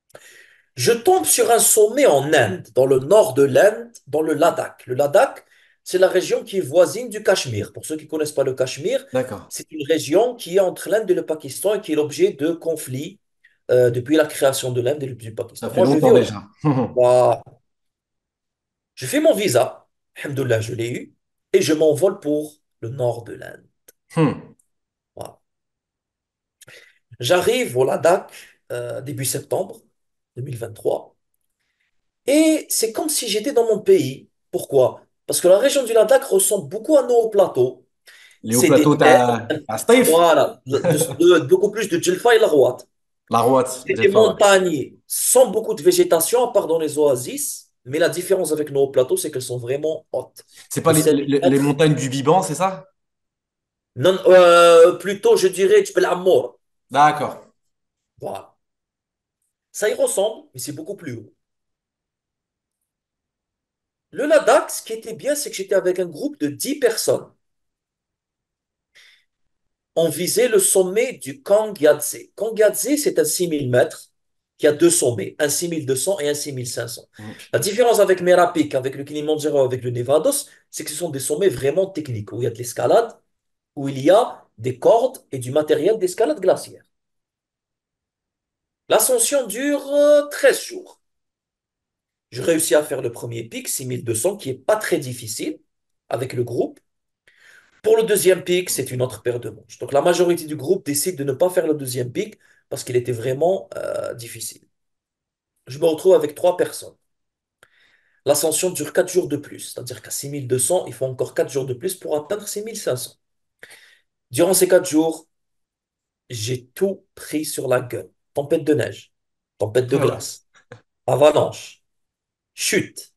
Je tombe sur un sommet en Inde, dans le nord de l'Inde, dans le Ladakh. Le Ladakh, c'est la région qui est voisine du Cachemire. Pour ceux qui ne connaissent pas le Cachemire, D'accord. c'est une région qui est entre l'Inde et le Pakistan et qui est l'objet de conflits depuis la création de l'Inde et du Ça Pakistan. fait Moi, je vis longtemps au Ladakh. déjà. Voilà. Je fais mon visa, alhamdoulilah, je l'ai eu, et je m'envole pour le nord de l'Inde. Voilà. J'arrive au Ladakh début septembre 2023. Et c'est comme si j'étais dans mon pays. Pourquoi? Parce que la région du Ladakh ressemble beaucoup à nos hauts plateaux. Les hauts C'est des plateaux, terres, t'as Steve, voilà, beaucoup plus de Djelfa et la Rouat. la Roate, C'est j'ai des pas, ouais. montagnes sans beaucoup de végétation, à part dans les oasis. Mais la différence avec nos hauts plateaux, c'est qu'elles sont vraiment hautes. C'est pas De 7 les mètres. montagnes du Biban, c'est ça? Non, plutôt, je dirais, Djebel Amour. D'accord. Voilà. Ça y ressemble, mais c'est beaucoup plus haut. Le Ladakh, ce qui était bien, c'est que j'étais avec un groupe de 10 personnes. On visait le sommet du Kang Yadze. Kang Yadze, c'est un 6000 mètres qui a deux sommets, un 6200 et un 6500. Mm. La différence avec Merapik, avec le Kilimandjaro, avec le Nevados, c'est que ce sont des sommets vraiment techniques, où il y a de l'escalade, où il y a des cordes et du matériel d'escalade glaciaire. L'ascension dure 13 jours. Je réussis à faire le premier pic, 6200, qui est pas très difficile, avec le groupe. Pour le deuxième pic, c'est une autre paire de manches. Donc la majorité du groupe décide de ne pas faire le deuxième pic parce qu'il était vraiment difficile. Je me retrouve avec trois personnes. L'ascension dure 4 jours de plus, c'est-à-dire qu'à 6200, il faut encore 4 jours de plus pour atteindre 6500. Durant ces 4 jours, j'ai tout pris sur la gueule. Tempête de neige, tempête de Ah ouais. glace, avalanche, chute,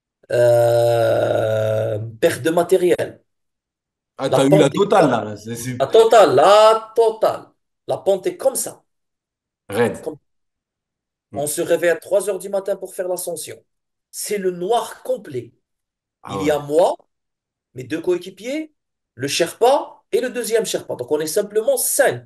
perte de matériel. Ah, La t'as eu la pente est totale quoi? là. La totale, la totale. La pente est comme ça. Raide. Comme Mm. On se réveille à 3 heures du matin pour faire l'ascension. C'est le noir complet. Ah Il y ouais. a moi, mes deux coéquipiers, le Sherpa et le deuxième Sherpa. Donc on est simplement 5.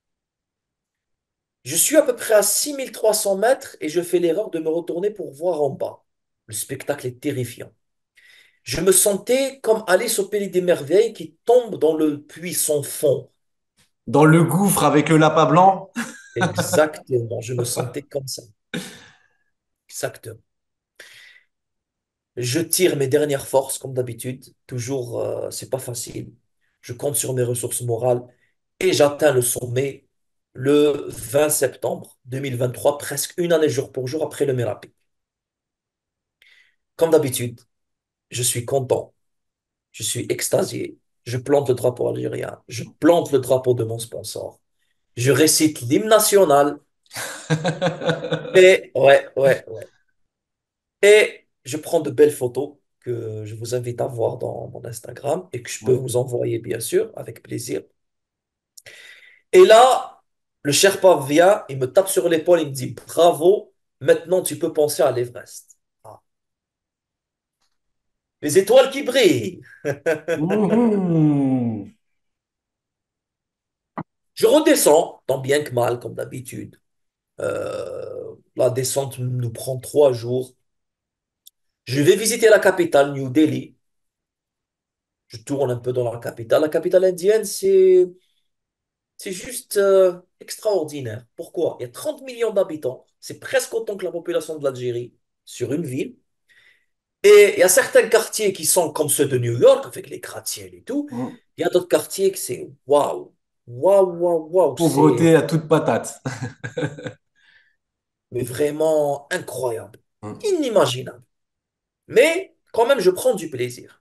Je suis à peu près à 6300 mètres et je fais l'erreur de me retourner pour voir en bas. Le spectacle est terrifiant. Je me sentais comme Alice au pays des merveilles qui tombe dans le puits sans fond. Dans le gouffre avec le lapin blanc. Exactement, je me sentais comme ça. Exactement. Je tire mes dernières forces, comme d'habitude. Toujours, c'est pas facile. Je compte sur mes ressources morales et j'atteins le sommet le 20 septembre 2023, presque une année jour pour jour après le Merapi. Comme d'habitude, je suis content, je suis extasié. Je plante le drapeau algérien, je plante le drapeau de mon sponsor. Je récite l'hymne national et ouais, ouais, ouais. Et je prends de belles photos que je vous invite à voir dans mon Instagram et que je peux Ouais. vous envoyer, bien sûr, avec plaisir. Et là, le Sherpa vient, il me tape sur l'épaule, il me dit, bravo, maintenant tu peux penser à l'Everest. Ah. Les étoiles qui brillent. Mhm. Je redescends, tant bien que mal, comme d'habitude. La descente nous prend 3 jours. Je vais visiter la capitale, New Delhi. Je tourne un peu dans la capitale. La capitale indienne, c'est juste extraordinaire. Pourquoi? Il y a 30 millions d'habitants. C'est presque autant que la population de l'Algérie sur une ville. Et il y a certains quartiers qui sont comme ceux de New York, avec les gratte-ciel et tout. Mm. Il y a d'autres quartiers que c'est waouh, waouh, waouh, waouh. C'est Pauvreté à toute patate. mais vraiment incroyable, Mm. inimaginable. Mais quand même, je prends du plaisir.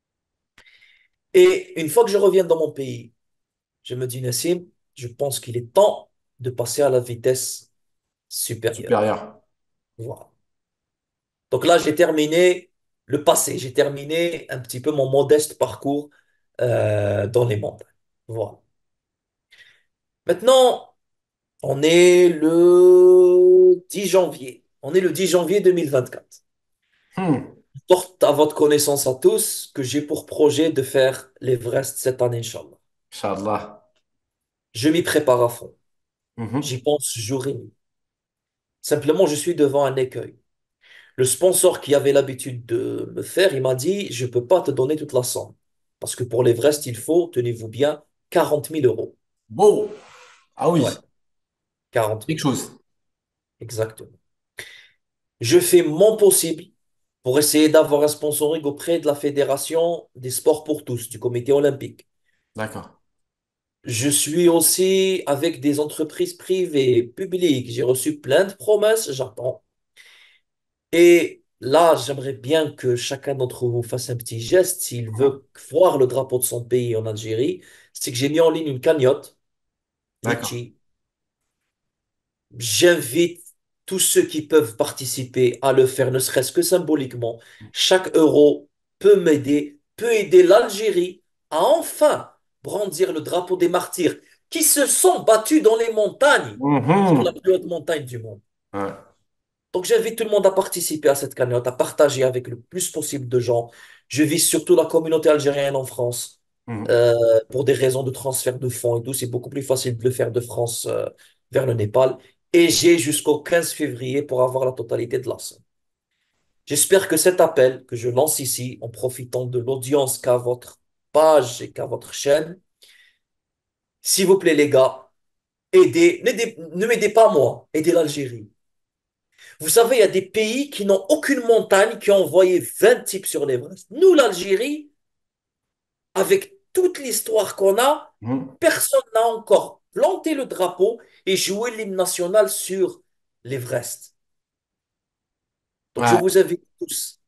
Et une fois que je reviens dans mon pays, je me dis, Nassim, je pense qu'il est temps de passer à la vitesse supérieure. Supérieur. Voilà. Donc là, j'ai terminé le passé, j'ai terminé un petit peu mon modeste parcours dans les montagnes. Voilà. Maintenant, on est le 10 janvier. On est le 10 janvier 2024. Hmm. Je porte à votre connaissance à tous que j'ai pour projet de faire l'Everest cette année, Inch'Allah. Inch'Allah. Je m'y prépare à fond. Mhm. J'y pense jour et nuit. Simplement, je suis devant un écueil. Le sponsor qui avait l'habitude de me faire, il m'a dit, je ne peux pas te donner toute la somme. Parce que pour l'Everest, il faut, tenez-vous bien, 40 000 euros. Bon, ah Ouais, oui, 40 quelque 000. chose. Exactement. Je fais mon possible pour essayer d'avoir un sponsoring auprès de la Fédération des sports pour tous, du comité olympique. D'accord. Je suis aussi avec des entreprises privées, publiques. J'ai reçu plein de promesses, j'attends. Et là, j'aimerais bien que chacun d'entre vous fasse un petit geste s'il Mhm. veut voir le drapeau de son pays en Algérie. C'est que j'ai mis en ligne une cagnotte, D'accord. Litchi. J'invite tous ceux qui peuvent participer à le faire, ne serait-ce que symboliquement. Chaque euro peut m'aider, peut aider l'Algérie à enfin brandir le drapeau des martyrs qui se sont battus dans les montagnes, sur la Mhm. plus haute montagne du monde. Ouais. Donc j'invite tout le monde à participer à cette cagnotte, à partager avec le plus possible de gens. Je vise surtout la communauté algérienne en France. Mhm. Euh, pour des raisons de transfert de fonds et tout, c'est beaucoup plus facile de le faire de France vers le Népal. Et j'ai jusqu'au 15 février pour avoir la totalité de la somme. J'espère que cet appel que je lance ici, en profitant de l'audience qu'a votre page et qu'a votre chaîne, s'il vous plaît les gars, ne m'aidez pas moi, aidez l'Algérie. Vous savez, il y a des pays qui n'ont aucune montagne qui ont envoyé 20 types sur l'Everest. Nous, l'Algérie, avec toute l'histoire qu'on a, Mhm. personne n'a encore planté le drapeau et joué l'hymne national sur l'Everest. Donc, je Ouais. vous invite tous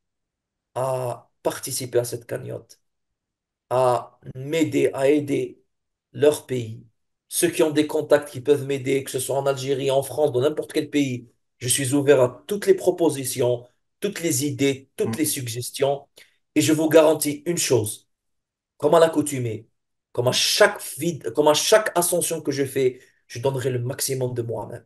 à participer à cette cagnotte, à m'aider, à aider leur pays. Ceux qui ont des contacts qui peuvent m'aider, que ce soit en Algérie, en France, dans n'importe quel pays, je suis ouvert à toutes les propositions, toutes les idées, toutes les Mhm. suggestions. Et je vous garantis une chose, comme à l'accoutumée, comme à chaque ascension que je fais, je donnerai le maximum de moi-même.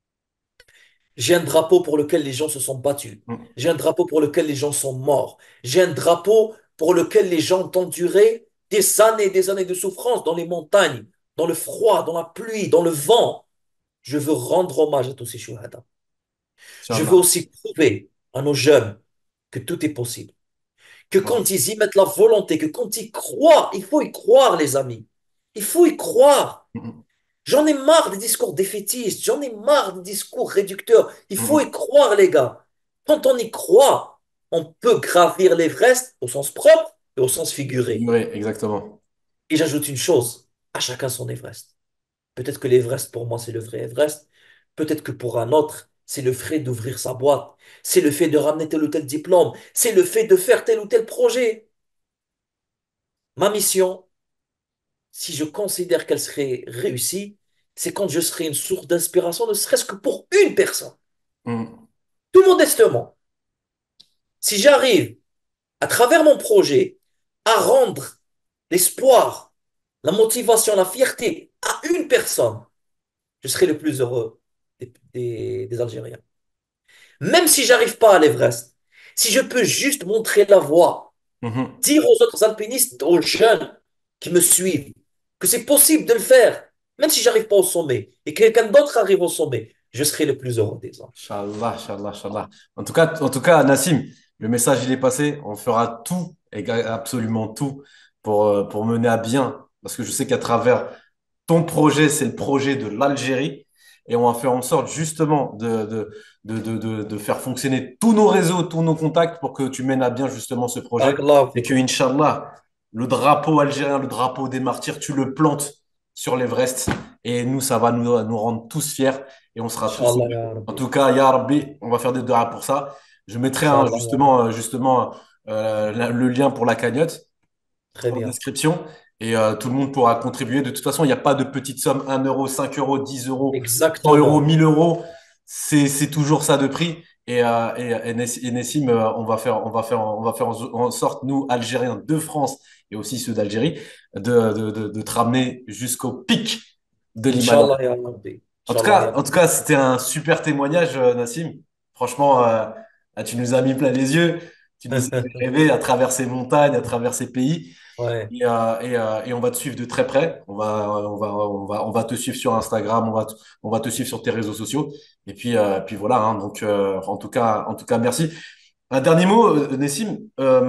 J'ai un drapeau pour lequel les gens se sont battus. Mhm. J'ai un drapeau pour lequel les gens sont morts. J'ai un drapeau pour lequel les gens ont enduré des années de souffrance dans les montagnes, dans le froid, dans la pluie, dans le vent. Je veux rendre hommage à tous ces chouhadas. Je veux Inch'Allah. aussi prouver à nos jeunes que tout est possible. Que Ouais. quand ils y mettent la volonté, que quand ils croient, il faut y croire, les amis. Il faut y croire. Mhm. J'en ai marre des discours défaitistes, j'en ai marre des discours réducteurs. Il faut Mhm. y croire, les gars. Quand on y croit, on peut gravir l'Everest au sens propre et au sens figuré. Oui, exactement. Et j'ajoute une chose, à chacun son Everest. Peut-être que l'Everest, pour moi, c'est le vrai Everest. Peut-être que pour un autre, c'est le fait d'ouvrir sa boîte. C'est le fait de ramener tel ou tel diplôme. C'est le fait de faire tel ou tel projet. Ma mission, si je considère qu'elle serait réussie, c'est quand je serai une source d'inspiration, ne serait-ce que pour une personne. Mhm. Tout modestement. Si j'arrive, à travers mon projet, à rendre l'espoir, la motivation, la fierté à une personne, je serai le plus heureux des Algériens. Même si j'arrive pas à l'Everest, si je peux juste montrer la voie, Mhm. dire aux autres alpinistes, aux jeunes qui me suivent, que c'est possible de le faire, même si j'arrive pas au sommet, et que quelqu'un d'autre arrive au sommet, je serai le plus heureux des hommes. Inch'Allah, Inch'Allah, Inch'Allah. En tout cas, Nassim, le message, il est passé. On fera tout, absolument tout, pour mener à bien. Parce que je sais qu'à travers ton projet, c'est le projet de l'Algérie. Et on va faire en sorte, justement, de faire fonctionner tous nos réseaux, tous nos contacts pour que tu mènes à bien, justement, ce projet. Barakallahu Et que, fikum. Inch'Allah, le drapeau algérien, le drapeau des martyrs, tu le plantes sur l'Everest. Et nous, ça va nous rendre tous fiers. Et on sera tous Inch'Allah, heureux. ya En Rabbi. tout cas, Ya Rabbi, on va faire des doigts pour ça. Je mettrai Inch'Allah, ya Rabbi. justement le lien pour la cagnotte Très en bien. description et tout le monde pourra contribuer. De toute façon, il n'y a pas de petite somme, 1 euro, 5 euros, 10 euros, 100 euros, Exactement. 1000 euros. C'est toujours ça de prix. Et Nessim, on va faire en sorte, nous, Algériens de France et aussi ceux d'Algérie, de te ramener jusqu'au pic de l'Himalaya. Inch'Allah, ya Rabbi. En tout Inch'Allah, ya cas, en tout Rabbi. cas, c'était un super témoignage, Nassim. Franchement, tu nous as mis plein les yeux. Tu nous as fait rêver à travers ces montagnes, à travers ces pays. Ouais. Et on va te suivre de très près. On va te suivre sur Instagram, on va te suivre sur tes réseaux sociaux. Puis voilà, hein. Donc, en tout cas, merci. Un dernier mot, Nessim.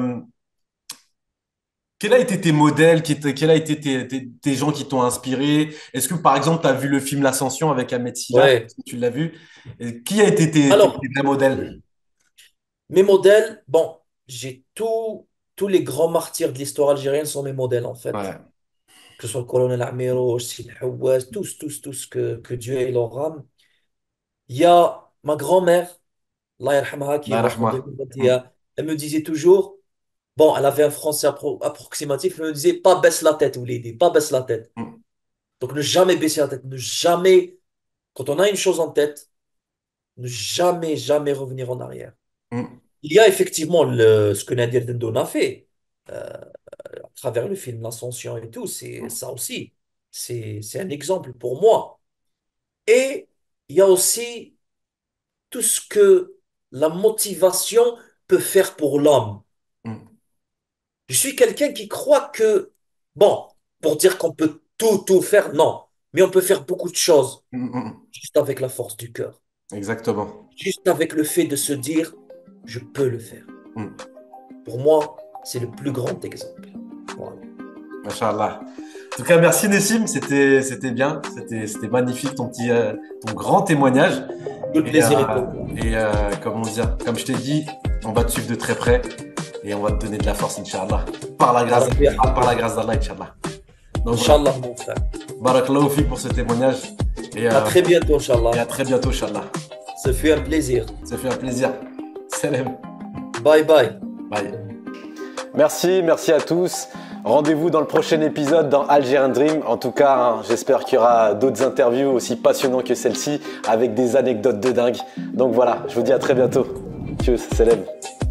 Quel a été tes modèles, quel a été tes gens qui t'ont inspiré? Est-ce que, par exemple, tu as vu le film L'Ascension avec Ahmed Silla? Ouais. Est-ce que tu l'as vu? Et qui a été tes Alors, vrais modèles? mes modèles, bon, tous les grands martyrs de l'histoire algérienne sont mes modèles, en fait. Ouais. Que ce soit le colonel Amiro, Sid Houaz, tous, que Dieu ait leur âme. Il y a ma grand-mère, Allah yarhamha, qui est Allah morte en rahma. Mm, 2021. Elle me disait toujours, bon, elle avait un français approximatif, elle me disait, pas baisse la tête, vous l'aider, pas baisse la tête. mm, Donc, ne jamais baisser la tête, ne jamais, quand on a une chose en tête, ne jamais revenir en arrière. mm, Il y a effectivement ce que Nadir Dendoun a fait à travers le film L'Ascension et tout, c'est mm, ça aussi. C'est un exemple pour moi. Et il y a aussi tout ce que la motivation peut faire pour l'homme. mm, Je suis quelqu'un qui croit que, bon, pour dire qu'on peut tout faire, non, mais on peut faire beaucoup de choses mm, mm. juste avec la force du cœur, Exactement. juste avec le fait de se dire, je peux le faire. Mm. Pour moi, c'est le plus grand exemple. Voilà. Machallah. En tout cas, merci Nessim, c'était bien, c'était magnifique ton grand témoignage. Tout le Et, plaisir est pour moi. comme je t'ai dit, on va te suivre de très près et on va te donner de la force, Inch'Allah. Par la Ya grâce, Rabbi par la yahfazek. grâce d'Allah, Inch'Allah. Donc voilà, Inch'Allah, mon frère. barakallahu fi pour ce témoignage et, À euh, très bientôt, et Inch'Allah. à très bientôt, Inch'Allah. Ce fut un plaisir. Ça fait un plaisir. Salam. Bye bye. Bye. Merci à tous. Rendez-vous dans le prochain épisode dans Algerian Dream. En tout cas, hein, j'espère qu'il y aura d'autres interviews aussi passionnantes que celle-ci avec des anecdotes de dingue. Donc voilà, je vous dis à très bientôt. Tchuss, salam.